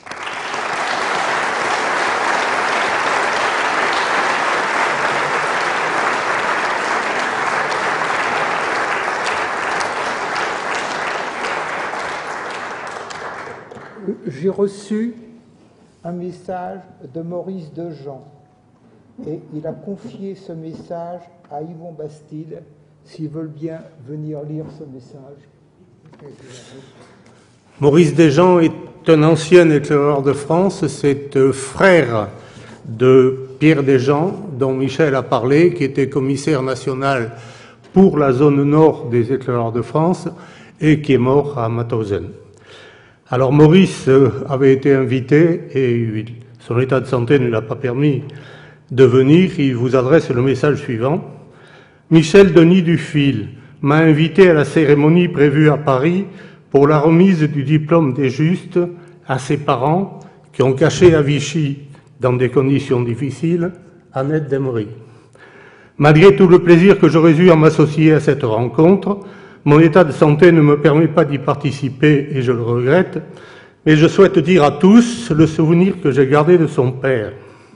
J'ai reçu un message de Maurice Dejean et il a confié ce message à Yvon Bastide, s'ils veulent bien venir lire ce message. Maurice Dejean est un ancien éclaireur de France, c'est frère de Pierre Dejean, dont Michel a parlé, qui était commissaire national pour la zone nord des éclaireurs de France et qui est mort à Mauthausen. Alors Maurice avait été invité et son état de santé ne l'a pas permis de venir. Il vous adresse le message suivant. Michel Denis Dufil m'a invité à la cérémonie prévue à Paris pour la remise du diplôme des justes à ses parents qui ont caché à Vichy, dans des conditions difficiles, Annette d'Emery. Malgré tout le plaisir que j'aurais eu à m'associer à cette rencontre, mon état de santé ne me permet pas d'y participer et je le regrette, mais je souhaite dire à tous le souvenir que j'ai gardé de son père.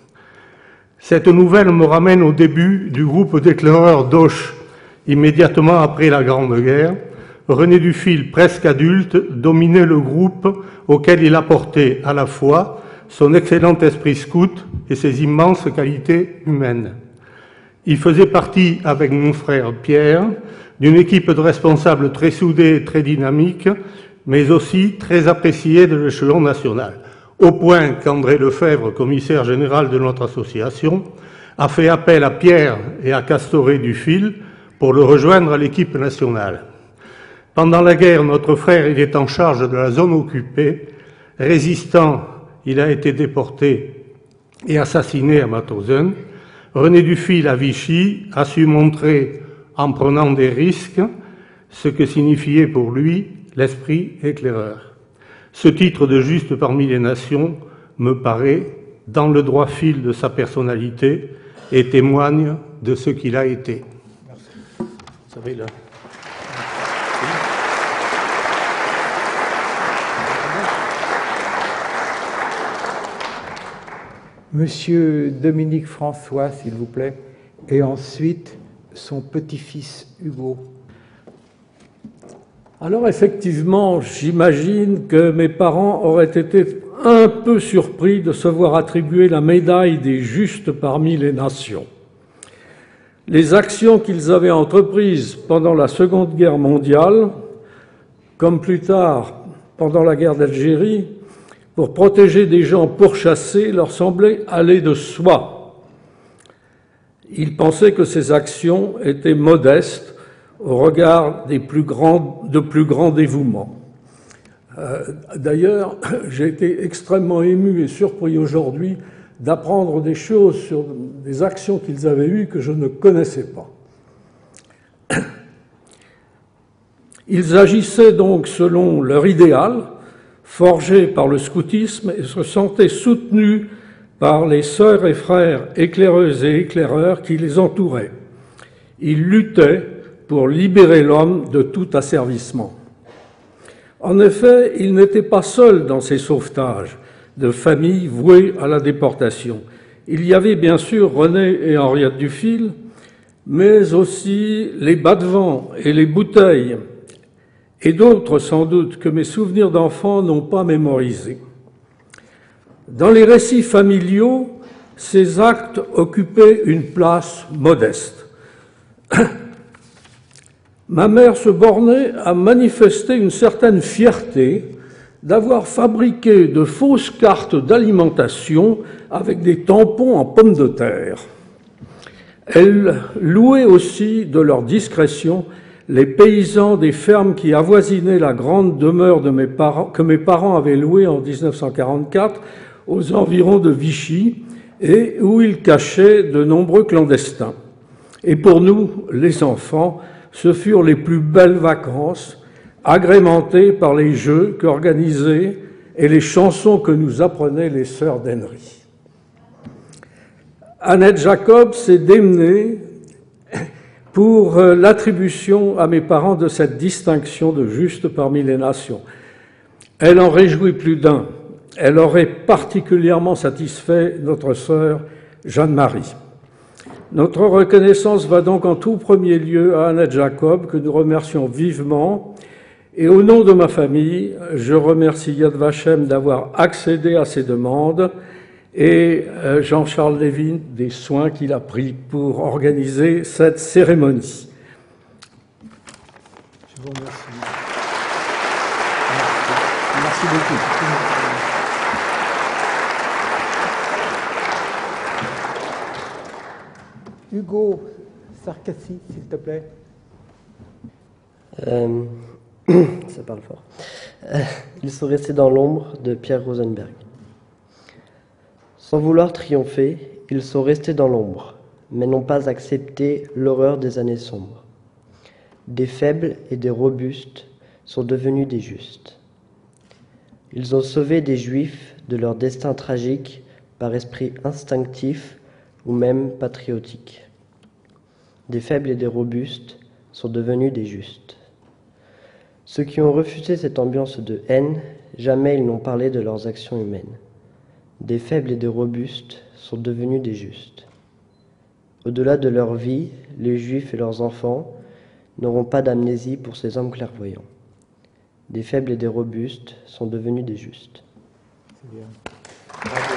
Cette nouvelle me ramène au début du groupe d'éclaireurs d'Auch, immédiatement après la Grande Guerre. René Dufil, presque adulte, dominait le groupe auquel il apportait à la fois son excellent esprit scout et ses immenses qualités humaines. Il faisait partie, avec mon frère Pierre, d'une équipe de responsables très soudée et très dynamique, mais aussi très appréciée de l'échelon national, au point qu'André Lefebvre, commissaire général de notre association, a fait appel à Pierre et à Castoré Dufil pour le rejoindre à l'équipe nationale. Pendant la guerre, notre frère il est en charge de la zone occupée. Résistant, il a été déporté et assassiné à Mauthausen. René Dufil, à Vichy, a su montrer, en prenant des risques, ce que signifiait pour lui l'esprit éclaireur. Ce titre de juste parmi les nations me paraît dans le droit fil de sa personnalité et témoigne de ce qu'il a été. Merci. Vous savez, là. Monsieur Dominique François, s'il vous plaît, et ensuite son petit-fils Hugo. Alors effectivement, j'imagine que mes parents auraient été un peu surpris de se voir attribuer la médaille des justes parmi les nations. Les actions qu'ils avaient entreprises pendant la Seconde Guerre mondiale, comme plus tard pendant la guerre d'Algérie, pour protéger des gens pourchassés, leur semblaient aller de soi. Ils pensaient que ces actions étaient modestes au regard des plus grands, de plus grands dévouements. Euh, D'ailleurs, j'ai été extrêmement ému et surpris aujourd'hui d'apprendre des choses sur des actions qu'ils avaient eues que je ne connaissais pas. Ils agissaient donc selon leur idéal, forgé par le scoutisme, et se sentaient soutenus par les sœurs et frères éclaireuses et éclaireurs qui les entouraient. Ils luttaient pour libérer l'homme de tout asservissement. En effet, ils n'étaient pas seuls dans ces sauvetages de familles vouées à la déportation. Il y avait bien sûr René et Henriette Dufil, mais aussi les bas de vent et les bouteilles, et d'autres sans doute que mes souvenirs d'enfant n'ont pas mémorisés. Dans les récits familiaux, ces actes occupaient une place modeste. Ma mère se bornait à manifester une certaine fierté d'avoir fabriqué de fausses cartes d'alimentation avec des tampons en pommes de terre. Elle louait aussi de leur discrétion les paysans des fermes qui avoisinaient la grande demeure de mes parents, que mes parents avaient louée en mille neuf cent quarante-quatre aux environs de Vichy et où ils cachaient de nombreux clandestins. Et pour nous, les enfants, ce furent les plus belles vacances, agrémentées par les jeux qu'organisaient et les chansons que nous apprenaient les sœurs d'Henry. Annette Jacob s'est démenée pour l'attribution à mes parents de cette distinction de juste parmi les nations. Elle en réjouit plus d'un. Elle aurait particulièrement satisfait notre sœur Jeanne-Marie. Notre reconnaissance va donc en tout premier lieu à Annette Jacob, que nous remercions vivement. Et au nom de ma famille, je remercie Yad Vashem d'avoir accédé à ces demandes et Jean-Charles Lévin des soins qu'il a pris pour organiser cette cérémonie. Je vous remercie. Merci, Merci beaucoup. Hugo Sarkassi, s'il te plaît. Euh, ça parle fort. Euh, ils sont restés dans l'ombre de Pierre Rosenberg. Sans vouloir triompher, ils sont restés dans l'ombre, mais n'ont pas accepté l'horreur des années sombres. Des faibles et des robustes sont devenus des justes. Ils ont sauvé des Juifs de leur destin tragique par esprit instinctif ou même patriotique. Des faibles et des robustes sont devenus des justes. Ceux qui ont refusé cette ambiance de haine, jamais ils n'ont parlé de leurs actions humaines. Des faibles et des robustes sont devenus des justes. Au-delà de leur vie, les Juifs et leurs enfants n'auront pas d'amnésie pour ces hommes clairvoyants. Des faibles et des robustes sont devenus des justes. C'est bien. Bravo.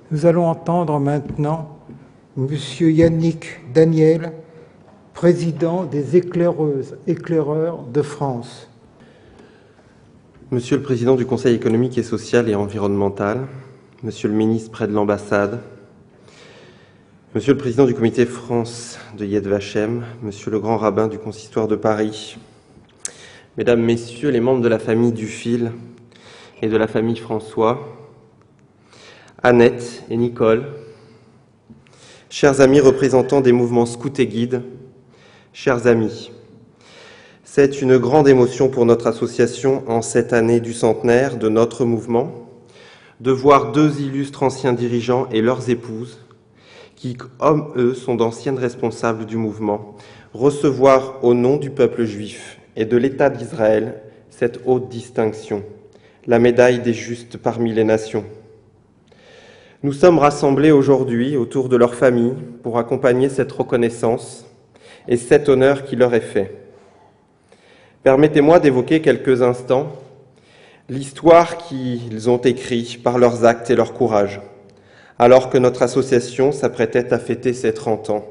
Nous allons entendre maintenant Monsieur Yannick Daniel, président des éclaireuses, éclaireurs de France. Monsieur le Président du Conseil économique et social et environnemental, Monsieur le ministre près de l'ambassade, Monsieur le Président du Comité France de Yad Vashem, Monsieur le Grand Rabbin du Consistoire de Paris, Mesdames, Messieurs les membres de la famille Dufil et de la famille François, Annette et Nicole, chers amis représentants des mouvements scouts et guides, chers amis, c'est une grande émotion pour notre association en cette année du centenaire de notre mouvement de voir deux illustres anciens dirigeants et leurs épouses, qui, comme eux, sont d'anciennes responsables du mouvement, recevoir au nom du peuple juif et de l'État d'Israël cette haute distinction, la médaille des justes parmi les nations. Nous sommes rassemblés aujourd'hui autour de leur famille pour accompagner cette reconnaissance et cet honneur qui leur est fait. Permettez-moi d'évoquer quelques instants l'histoire qu'ils ont écrite par leurs actes et leur courage, alors que notre association s'apprêtait à fêter ses trente ans.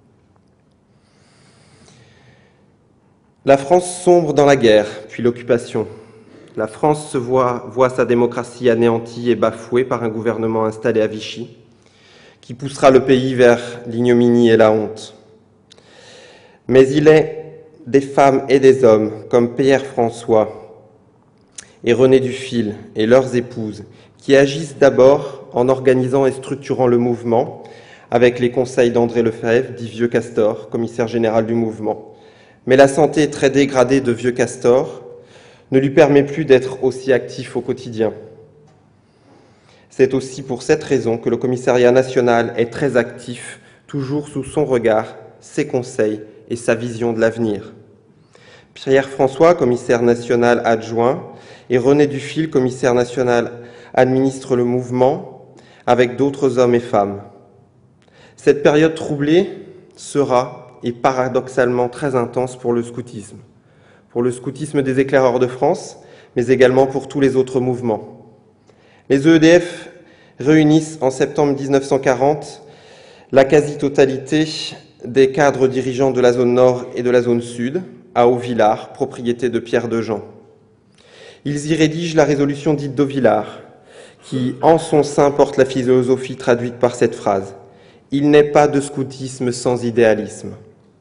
La France sombre dans la guerre, puis l'occupation. La France se voit, voit sa démocratie anéantie et bafouée par un gouvernement installé à Vichy, qui poussera le pays vers l'ignominie et la honte. Mais il est des femmes et des hommes comme Pierre François et René Dufil et leurs épouses qui agissent d'abord en organisant et structurant le mouvement avec les conseils d'André Lefebvre, dit Vieux Castor, commissaire général du mouvement. Mais la santé très dégradée de Vieux Castor ne lui permet plus d'être aussi actif au quotidien. C'est aussi pour cette raison que le commissariat national est très actif, toujours sous son regard, ses conseils et sa vision de l'avenir. Pierre François, commissaire national adjoint, et René Dufil, commissaire national, administrent le mouvement avec d'autres hommes et femmes. Cette période troublée sera, et paradoxalement très intense pour le scoutisme. Pour le scoutisme des éclaireurs de France, mais également pour tous les autres mouvements. Les E E D F réunissent en septembre mille neuf cent quarante la quasi-totalité des cadres dirigeants de la zone nord et de la zone sud, à Haut-Villars, propriété de Pierre Dejean. Ils y rédigent la résolution dite d'Haut-Villars, qui, en son sein, porte la philosophie traduite par cette phrase « Il n'est pas de scoutisme sans idéalisme ».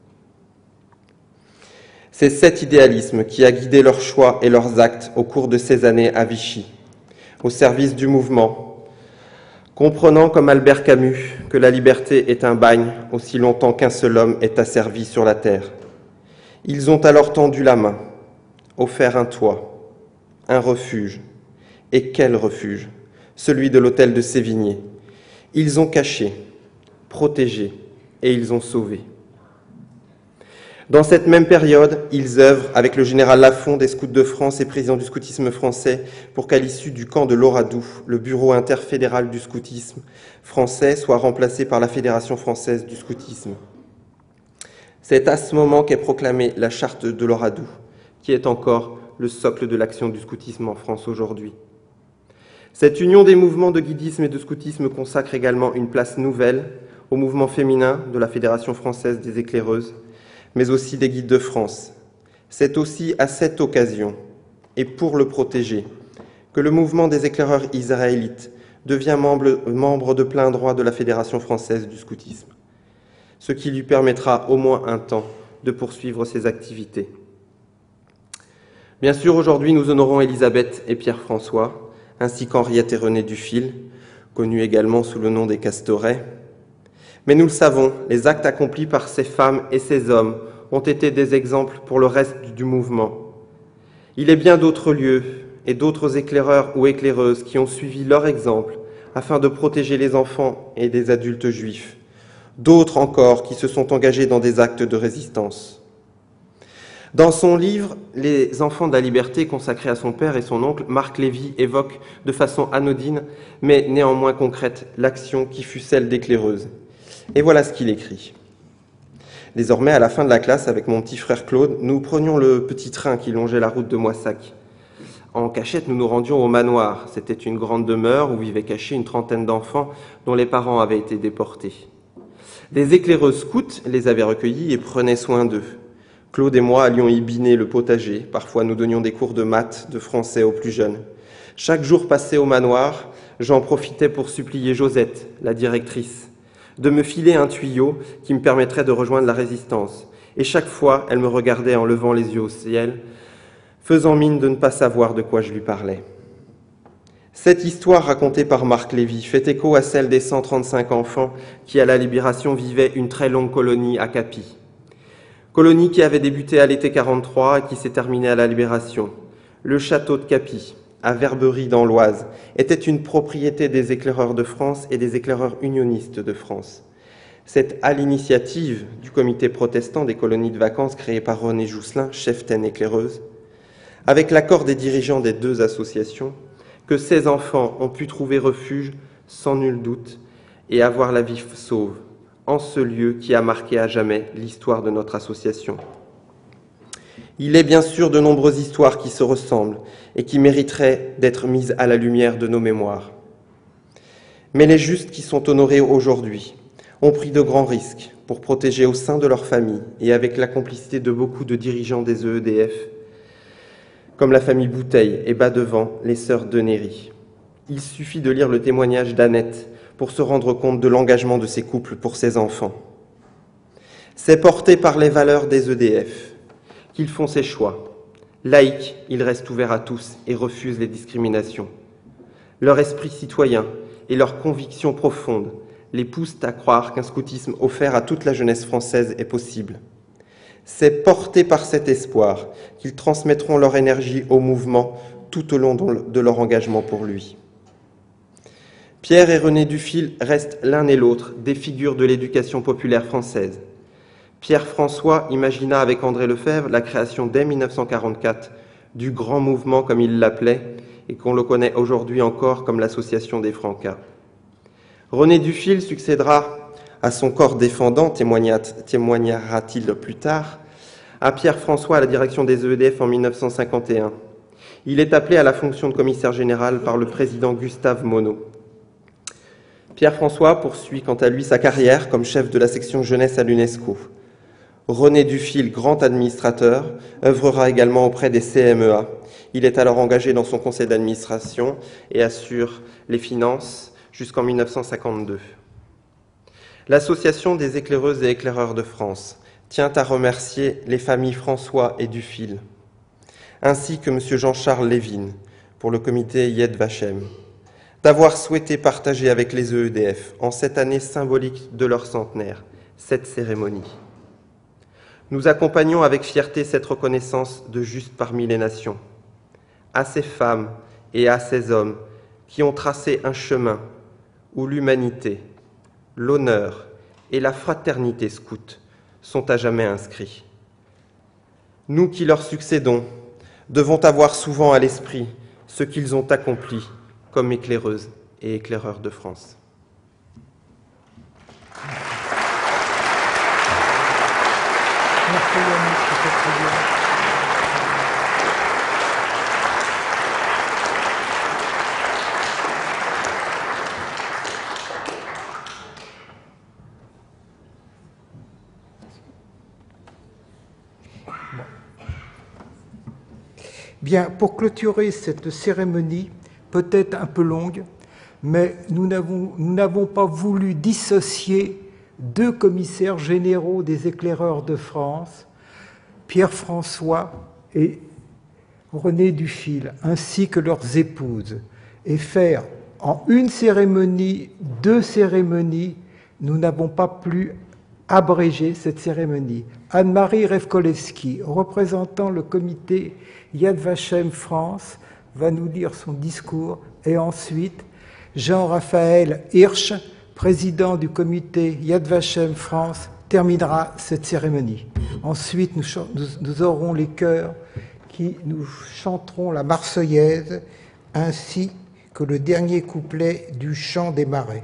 C'est cet idéalisme qui a guidé leurs choix et leurs actes au cours de ces années à Vichy, au service du mouvement, comprenant comme Albert Camus que la liberté est un bagne aussi longtemps qu'un seul homme est asservi sur la terre. Ils ont alors tendu la main, offert un toit, un refuge. Et quel refuge? Celui de l'hôtel de Sévigné. Ils ont caché, protégé et ils ont sauvé. Dans cette même période, ils œuvrent avec le général Lafond des Scouts de France et président du scoutisme français pour qu'à l'issue du camp de l'Oradou, le bureau interfédéral du scoutisme français soit remplacé par la Fédération française du scoutisme. C'est à ce moment qu'est proclamée la charte de l'Oradou, qui est encore le socle de l'action du scoutisme en France aujourd'hui. Cette union des mouvements de guidisme et de scoutisme consacre également une place nouvelle au mouvement féminin de la Fédération française des éclaireuses, mais aussi des guides de France. C'est aussi à cette occasion, et pour le protéger, que le mouvement des éclaireurs israélites devient membre, membre de plein droit de la Fédération française du scoutisme, ce qui lui permettra au moins un temps de poursuivre ses activités. Bien sûr, aujourd'hui, nous honorons Élisabeth et Pierre-François, ainsi qu'Henriette et René Dufil, connus également sous le nom des Castorets. Mais nous le savons, les actes accomplis par ces femmes et ces hommes ont été des exemples pour le reste du mouvement. Il est bien d'autres lieux et d'autres éclaireurs ou éclaireuses qui ont suivi leur exemple afin de protéger les enfants et des adultes juifs. D'autres encore qui se sont engagés dans des actes de résistance. Dans son livre « Les enfants de la liberté » consacré à son père et son oncle, Marc Lévy évoque de façon anodine, mais néanmoins concrète, l'action qui fut celle d'éclaireuse. Et voilà ce qu'il écrit. Désormais, à la fin de la classe, avec mon petit frère Claude, nous prenions le petit train qui longeait la route de Moissac. En cachette, nous nous rendions au manoir. C'était une grande demeure où vivaient cachés une trentaine d'enfants dont les parents avaient été déportés. Des éclaireuses scouts les avaient recueillis et prenaient soin d'eux. Claude et moi allions y biner le potager. Parfois, nous donnions des cours de maths, de français aux plus jeunes. Chaque jour passé au manoir, j'en profitais pour supplier Josette, la directrice, de me filer un tuyau qui me permettrait de rejoindre la résistance. Et chaque fois, elle me regardait en levant les yeux au ciel, faisant mine de ne pas savoir de quoi je lui parlais. Cette histoire racontée par Marc Lévy fait écho à celle des cent trente-cinq enfants qui, à la Libération, vivaient une très longue colonie à Capi. Colonie qui avait débuté à l'été quarante-trois et qui s'est terminée à la Libération. Le château de Capi, à Verberie dans l'Oise, était une propriété des éclaireurs de France et des éclaireurs unionistes de France. C'est à l'initiative du comité protestant des colonies de vacances créé par René Jousselin, cheftaine éclaireuse, avec l'accord des dirigeants des deux associations, que ces enfants ont pu trouver refuge sans nul doute et avoir la vie sauve en ce lieu qui a marqué à jamais l'histoire de notre association. Il est bien sûr de nombreuses histoires qui se ressemblent et qui mériteraient d'être mises à la lumière de nos mémoires. Mais les justes qui sont honorés aujourd'hui ont pris de grands risques pour protéger au sein de leur famille et avec la complicité de beaucoup de dirigeants des E E D F, comme la famille Bouteille et bas-devant les sœurs de Néry. Il suffit de lire le témoignage d'Annette pour se rendre compte de l'engagement de ces couples pour ses enfants. C'est porté par les valeurs des E D F qu'ils font ces choix. Laïcs, ils restent ouverts à tous et refusent les discriminations. Leur esprit citoyen et leur conviction profonde les poussent à croire qu'un scoutisme offert à toute la jeunesse française est possible. C'est porté par cet espoir qu'ils transmettront leur énergie au mouvement tout au long de leur engagement pour lui. Pierre et René Dufil restent l'un et l'autre des figures de l'éducation populaire française. Pierre François imagina avec André Lefebvre la création dès mille neuf cent quarante-quatre du grand mouvement, comme il l'appelait, et qu'on le connaît aujourd'hui encore comme l'Association des Francas. René Dufil succédera à son corps défendant, témoignera-t-il plus tard, à Pierre François à la direction des E E D F en mille neuf cent cinquante et un. Il est appelé à la fonction de commissaire général par le président Gustave Monod. Pierre François poursuit quant à lui sa carrière comme chef de la section jeunesse à l'UNESCO. René Dufil, grand administrateur, œuvrera également auprès des C M E A. Il est alors engagé dans son conseil d'administration et assure les finances jusqu'en mille neuf cent cinquante-deux. L'Association des éclaireuses et éclaireurs de France tient à remercier les familles François et Dufil, ainsi que M. Jean-Charles Lévin pour le comité Yad Vashem, d'avoir souhaité partager avec les E E D F, en cette année symbolique de leur centenaire, cette cérémonie. Nous accompagnons avec fierté cette reconnaissance de juste parmi les nations, à ces femmes et à ces hommes qui ont tracé un chemin où l'humanité, l'honneur et la fraternité scout sont à jamais inscrits. Nous qui leur succédons devons avoir souvent à l'esprit ce qu'ils ont accompli comme éclaireuses et éclaireurs de France. Bien, pour clôturer cette cérémonie, peut-être un peu longue, mais nous n'avons pas voulu dissocier deux commissaires généraux des éclaireurs de France, Pierre François et René Dufil, ainsi que leurs épouses, et faire en une cérémonie, deux cérémonies. Nous n'avons pas pu abréger cette cérémonie. Anne-Marie Revkolevski, représentant le comité Yad Vashem France, va nous lire son discours, et ensuite Jean-Raphaël Hirsch, président du comité Yad Vashem France, terminera cette cérémonie. Ensuite, nous, nous, nous aurons les chœurs qui nous chanteront la Marseillaise ainsi que le dernier couplet du chant des marais.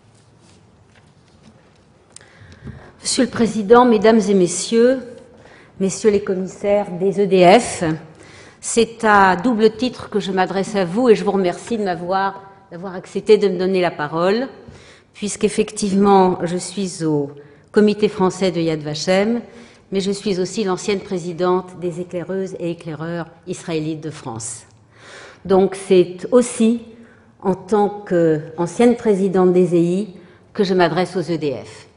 Monsieur le Président, Mesdames et Messieurs, messieurs les commissaires des E D F. C'est à double titre que je m'adresse à vous et je vous remercie de m'avoir d'avoir accepté de me donner la parole, puisqu'effectivement je suis au comité français de Yad Vashem, mais je suis aussi l'ancienne présidente des éclaireuses et éclaireurs israélites de France. Donc c'est aussi en tant qu'ancienne présidente des E I que je m'adresse aux E D F.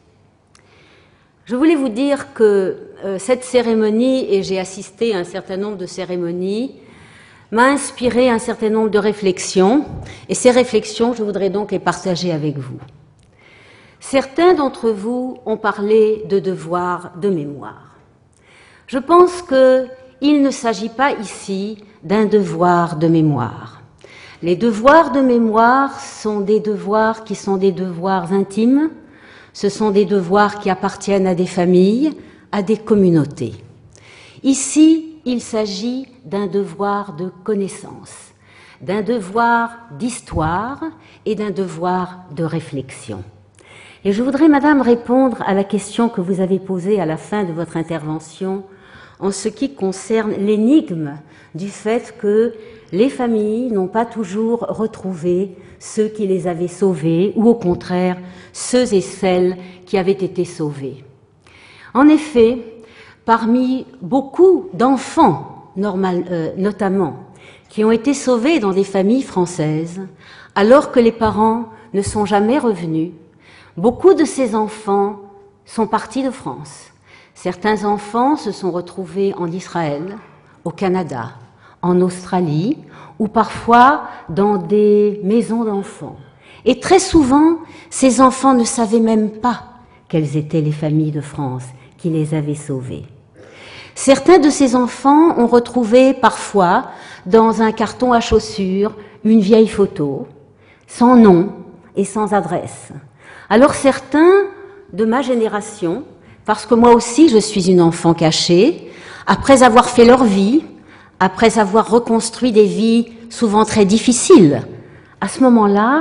Je voulais vous dire que euh, cette cérémonie, et j'ai assisté à un certain nombre de cérémonies, m'a inspiré un certain nombre de réflexions, et ces réflexions, je voudrais donc les partager avec vous. Certains d'entre vous ont parlé de devoir de mémoire. Je pense qu'il ne s'agit pas ici d'un devoir de mémoire. Les devoirs de mémoire sont des devoirs qui sont des devoirs intimes, ce sont des devoirs qui appartiennent à des familles, à des communautés. Ici, il s'agit d'un devoir de connaissance, d'un devoir d'histoire et d'un devoir de réflexion. Et je voudrais, Madame, répondre à la question que vous avez posée à la fin de votre intervention en ce qui concerne l'énigme du fait que les familles n'ont pas toujours retrouvé ceux qui les avaient sauvés ou au contraire ceux et celles qui avaient été sauvés. En effet, parmi beaucoup d'enfants, normal, euh, notamment, qui ont été sauvés dans des familles françaises, alors que les parents ne sont jamais revenus, beaucoup de ces enfants sont partis de France. Certains enfants se sont retrouvés en Israël, au Canada, en Australie, ou parfois dans des maisons d'enfants. Et très souvent, ces enfants ne savaient même pas quelles étaient les familles de France qui les avaient sauvés. Certains de ces enfants ont retrouvé parfois dans un carton à chaussures une vieille photo, sans nom et sans adresse. Alors certains de ma génération, parce que moi aussi je suis une enfant cachée, après avoir fait leur vie, après avoir reconstruit des vies souvent très difficiles, à ce moment-là,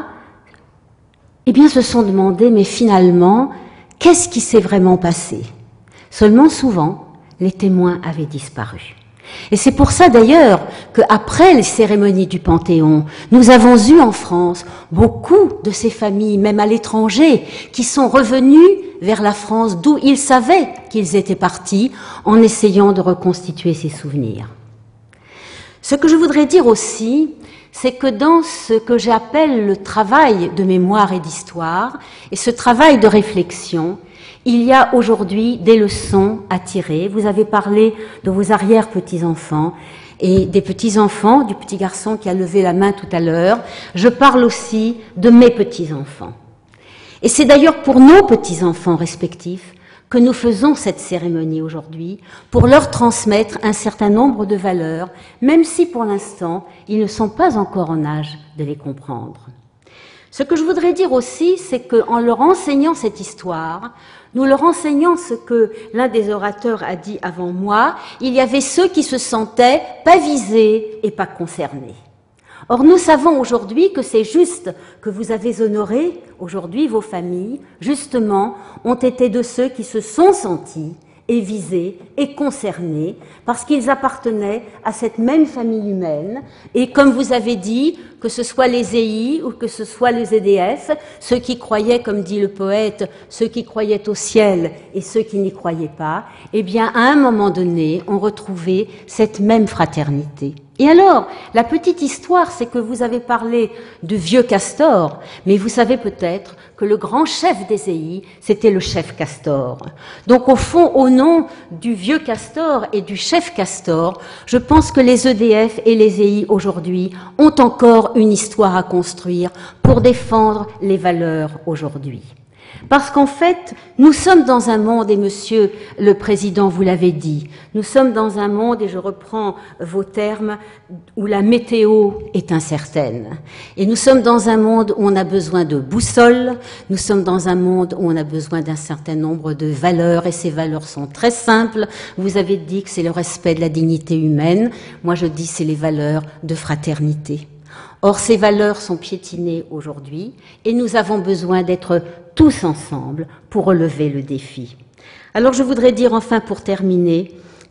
eh bien, se sont demandé, mais finalement, qu'est-ce qui s'est vraiment passé? Seulement souvent, les témoins avaient disparu. Et c'est pour ça d'ailleurs qu'après les cérémonies du Panthéon, nous avons eu en France beaucoup de ces familles, même à l'étranger, qui sont revenues vers la France d'où ils savaient qu'ils étaient partis en essayant de reconstituer ces souvenirs. Ce que je voudrais dire aussi, c'est que dans ce que j'appelle le travail de mémoire et d'histoire, et ce travail de réflexion, il y a aujourd'hui des leçons à tirer. Vous avez parlé de vos arrière-petits-enfants et des petits-enfants, du petit garçon qui a levé la main tout à l'heure. Je parle aussi de mes petits-enfants. Et c'est d'ailleurs pour nos petits-enfants respectifs que nous faisons cette cérémonie aujourd'hui, pour leur transmettre un certain nombre de valeurs, même si pour l'instant, ils ne sont pas encore en âge de les comprendre. Ce que je voudrais dire aussi, c'est qu'en leur enseignant cette histoire, nous leur enseignons ce que l'un des orateurs a dit avant moi, il y avait ceux qui se sentaient pas visés et pas concernés. Or, nous savons aujourd'hui que c'est juste que vous avez honoré aujourd'hui vos familles, justement, ont été de ceux qui se sont sentis et visés et concernés parce qu'ils appartenaient à cette même famille humaine. Et comme vous avez dit, que ce soit les E I ou que ce soit les E D F, ceux qui croyaient, comme dit le poète, ceux qui croyaient au ciel et ceux qui n'y croyaient pas, eh bien, à un moment donné, ont retrouvé cette même fraternité. Et alors, la petite histoire, c'est que vous avez parlé du vieux Castor, mais vous savez peut-être que le grand chef des E I, c'était le chef Castor. Donc, au fond, au nom du vieux Castor et du chef Castor, je pense que les E D F et les E I aujourd'hui ont encore une histoire à construire pour défendre les valeurs aujourd'hui. Parce qu'en fait, nous sommes dans un monde, et monsieur le président vous l'avez dit, nous sommes dans un monde, et je reprends vos termes, où la météo est incertaine. Et nous sommes dans un monde où on a besoin de boussole, nous sommes dans un monde où on a besoin d'un certain nombre de valeurs, et ces valeurs sont très simples. Vous avez dit que c'est le respect de la dignité humaine, moi je dis c'est les valeurs de fraternité. Or, ces valeurs sont piétinées aujourd'hui et nous avons besoin d'être tous ensemble pour relever le défi. Alors, je voudrais dire enfin pour terminer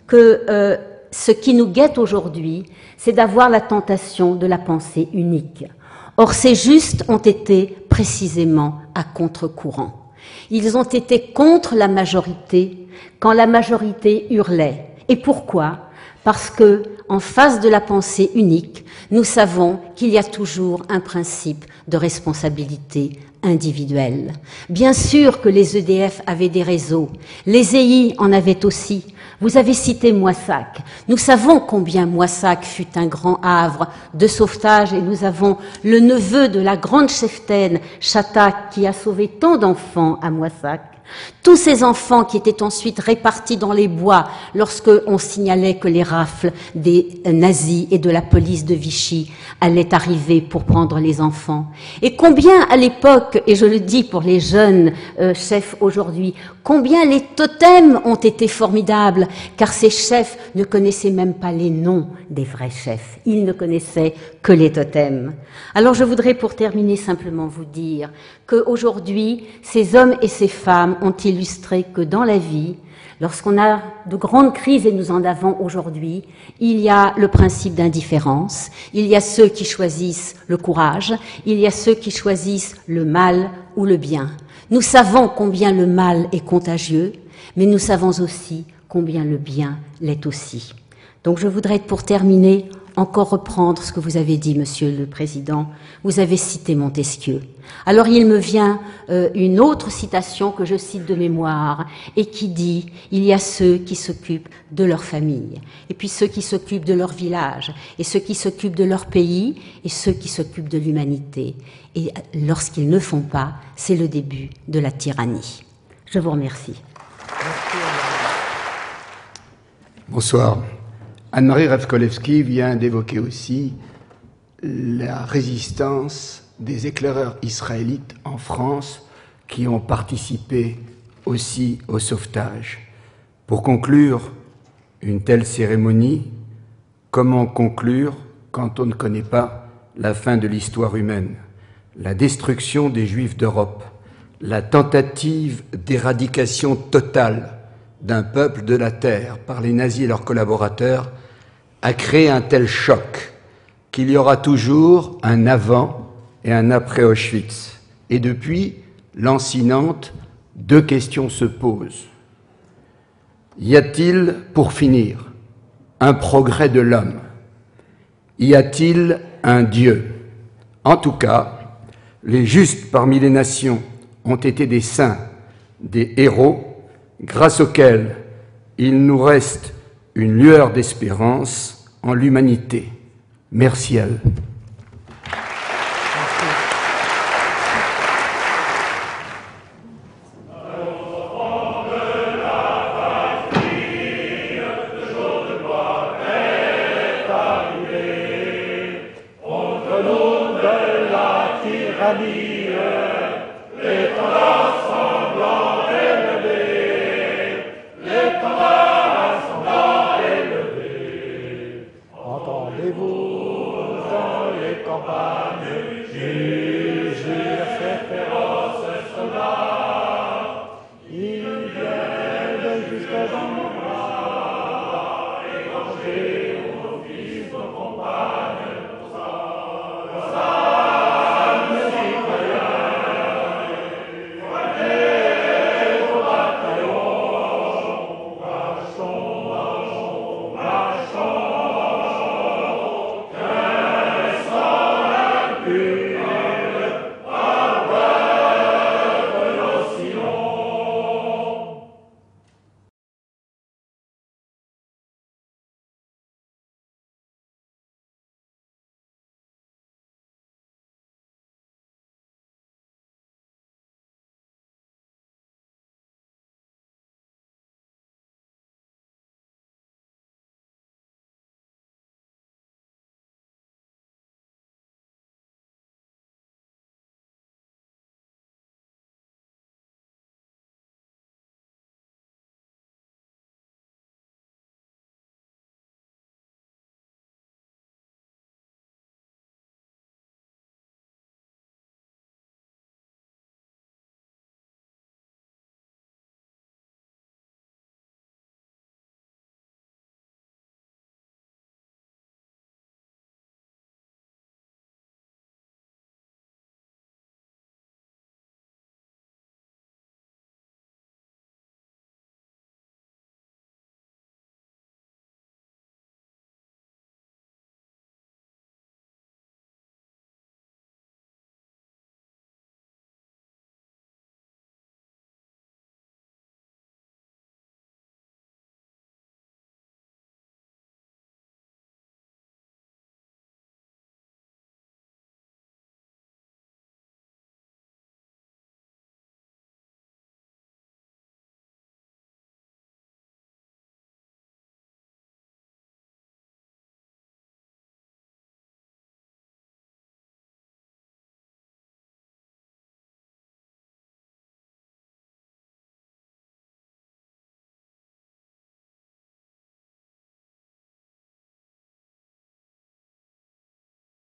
que euh, ce qui nous guette aujourd'hui, c'est d'avoir la tentation de la pensée unique. Or, ces justes ont été précisément à contre-courant. Ils ont été contre la majorité quand la majorité hurlait. Et pourquoi ? Parce que, en face de la pensée unique, nous savons qu'il y a toujours un principe de responsabilité individuelle. Bien sûr que les E D F avaient des réseaux, les E I en avaient aussi. Vous avez cité Moissac. Nous savons combien Moissac fut un grand havre de sauvetage et nous avons le neveu de la grande cheftaine, Chatak, qui a sauvé tant d'enfants à Moissac. Tous ces enfants qui étaient ensuite répartis dans les bois lorsque on signalait que les rafles des nazis et de la police de Vichy allaient arriver pour prendre les enfants. Et combien à l'époque, et je le dis pour les jeunes euh, chefs aujourd'hui, combien les totems ont été formidables, car ces chefs ne connaissaient même pas les noms des vrais chefs. Ils ne connaissaient que les totems. Alors je voudrais pour terminer simplement vous dire qu'aujourd'hui, ces hommes et ces femmes ont illustré que dans la vie, lorsqu'on a de grandes crises, et nous en avons aujourd'hui, il y a le principe d'indifférence, il y a ceux qui choisissent le courage, il y a ceux qui choisissent le mal ou le bien. Nous savons combien le mal est contagieux, mais nous savons aussi combien le bien l'est aussi. Donc je voudrais, pour terminer, encore reprendre ce que vous avez dit, Monsieur le Président. Vous avez cité Montesquieu. Alors il me vient euh, une autre citation que je cite de mémoire et qui dit « Il y a ceux qui s'occupent de leur famille, et puis ceux qui s'occupent de leur village, et ceux qui s'occupent de leur pays, et ceux qui s'occupent de l'humanité. Et lorsqu'ils ne font pas, c'est le début de la tyrannie. » Je vous remercie. Bonsoir. Anne-Marie Revkolevski vient d'évoquer aussi la résistance des éclaireurs israélites en France qui ont participé aussi au sauvetage. Pour conclure une telle cérémonie, comment conclure quand on ne connaît pas la fin de l'histoire humaine, la destruction des Juifs d'Europe, la tentative d'éradication totale d'un peuple de la terre par les nazis et leurs collaborateurs a créé un tel choc qu'il y aura toujours un avant et un après Auschwitz. Et depuis, lancinante, deux questions se posent. Y a-t-il, pour finir, un progrès de l'homme? Y a-t-il un Dieu? En tout cas, les justes parmi les nations ont été des saints, des héros, grâce auxquels il nous reste une lueur d'espérance en l'humanité. Merci à eux.